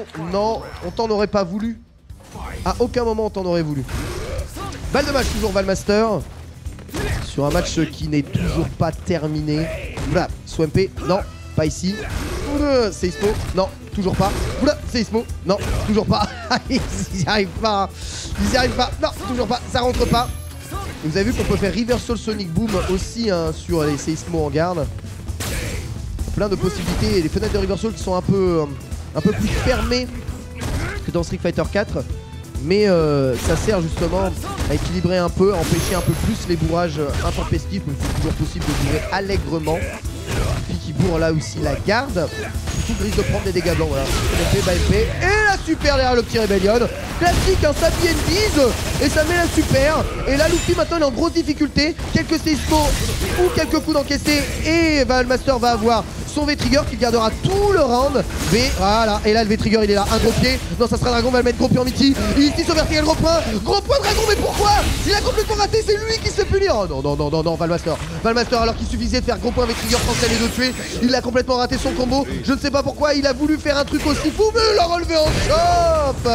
On t'en aurait pas voulu. À aucun moment, on t'en aurait voulu. Balle de match, toujours Valmaster. Sur un match qui n'est toujours pas terminé. Voilà, Swampé, non, pas ici. Seismo, non, toujours pas. Seismo, non, toujours pas. Ils y arrivent pas. Non, toujours pas, ça rentre pas. Et vous avez vu qu'on peut faire Reversal Sonic Boom aussi hein, sur les Seismo en garde. Plein de possibilités et les fenêtres de Reversal qui sont un peu plus fermées que dans Street Fighter 4. Mais ça sert justement à équilibrer un peu, à empêcher un peu plus les bourrages intempestifs. Mais c'est toujours possible de bourrer allègrement. Puis qui bourre là aussi la garde. Surtout risque de prendre des dégâts blancs. Voilà. Et la super derrière le petit Rebellion. Classique, un Sapi Bise. Et ça met la super. Et là, Luffy maintenant il est en grosse difficulté. Quelques Seismo ou quelques coups d'encaissé. Et Valmaster va avoir son V-Trigger qui gardera tout le round. Voilà. Et là, le V-Trigger il est là. Un gros pied. Non, ça sera Dragon. Va le mettre gros pied en Mitty. Ici, sur vertical, gros point. Gros point Dragon. Mais pourquoi? Il a complètement raté. C'est lui qui se fait punir. Oh non, Valmaster. Valmaster, alors qu'il suffisait de faire gros point V-Trigger français les deux tuer. Il a complètement raté son combo. Je ne sais pas pourquoi il a voulu faire un truc aussi fou. Mais il l'a relevé en chope.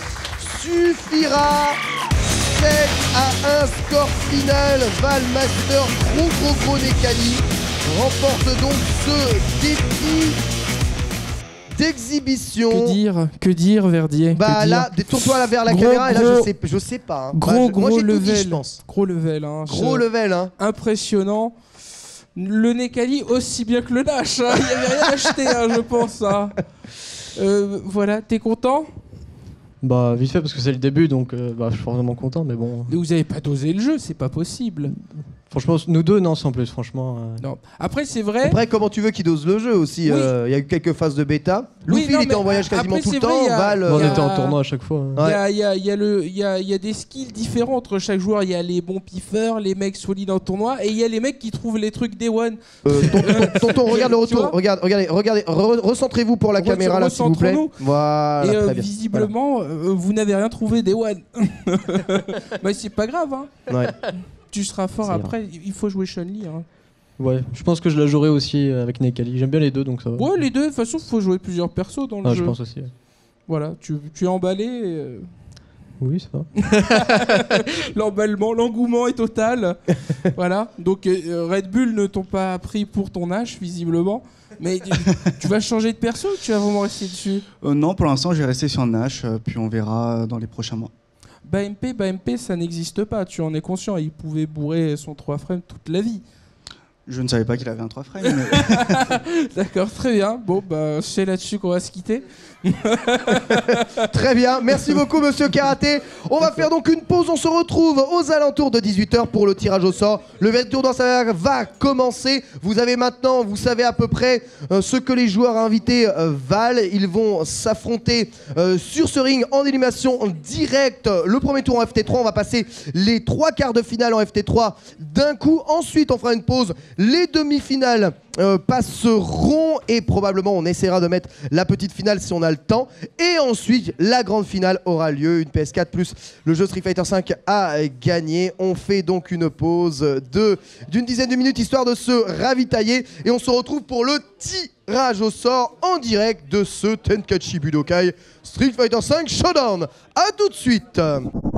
Suffira. 7 à 1 score final. Valmaster, gros Nekali remporte donc ce défi d'exhibition. Que dire Verdier? Bah là, détourne-toi vers la caméra et là je sais pas. Hein. Gros level, dit, je pense. Gros level, hein. Gros level, hein. Impressionnant. Le Nekali aussi bien que le Nash, hein. Il n'y avait rien acheté, hein, je pense. Hein. Voilà, t'es content? Bah vite fait parce que c'est le début donc je suis vraiment content mais bon. Mais vous avez pas dosé le jeu, c'est pas possible. Franchement, nous deux, non, sans plus, franchement. Non. Après, c'est vrai. Après, comment tu veux qu'il dose le jeu aussi? Il y a eu quelques phases de bêta. Luffy, il était en voyage quasiment tout le temps. Val, on était en tournoi à chaque fois. Il y a des skills différents entre chaque joueur. Il y a les bons piffeurs, les mecs solides en tournoi, et il y a les mecs qui trouvent les trucs Day One. Tonton, regarde le retour. Regardez. Recentrez-vous pour la caméra, là, s'il vous plaît. Voilà, très bien. Visiblement, vous n'avez rien trouvé Day One. Mais c'est pas grave, hein. Ouais. Tu seras fort après, il faut jouer Chun-Li. Hein. Ouais, je pense que je la jouerai aussi avec Nekali. J'aime bien les deux donc ça va. Ouais, les deux, de toute façon, il faut jouer plusieurs persos dans le jeu. Je pense aussi. Voilà, tu es emballé. Oui, ça va. L'emballement, l'engouement est total. Voilà, donc Red Bull ne t'ont pas pris pour ton Nash, visiblement. Mais tu vas changer de perso ou tu vas vraiment rester dessus? Non, pour l'instant, je vais rester sur Nash, puis on verra dans les prochains mois. BMP, ça n'existe pas, tu en es conscient. Il pouvait bourrer son 3 frames toute la vie. Je ne savais pas qu'il avait un 3 frames. Mais... D'accord, très bien. Bon, bah, c'est là-dessus qu'on va se quitter. Très bien, merci beaucoup monsieur Karaté. On va faire donc une pause, on se retrouve aux alentours de 18h pour le tirage au sort. Le tour dans sa va commencer. Vous avez maintenant, vous savez à peu près ce que les joueurs invités valent. Ils vont s'affronter sur ce ring en élimination directe. Le premier tour en FT3, on va passer les 3 quarts de finale en FT3 d'un coup. Ensuite on fera une pause, les demi-finales passeront et probablement on essaiera de mettre la petite finale si on a le temps, et ensuite la grande finale aura lieu, une PS4 plus le jeu Street Fighter 5 à gagner. On fait donc une pause d'une dizaine de minutes histoire de se ravitailler et on se retrouve pour le tirage au sort en direct de ce Tenkaichi Budokai Street Fighter 5 Showdown. A tout de suite.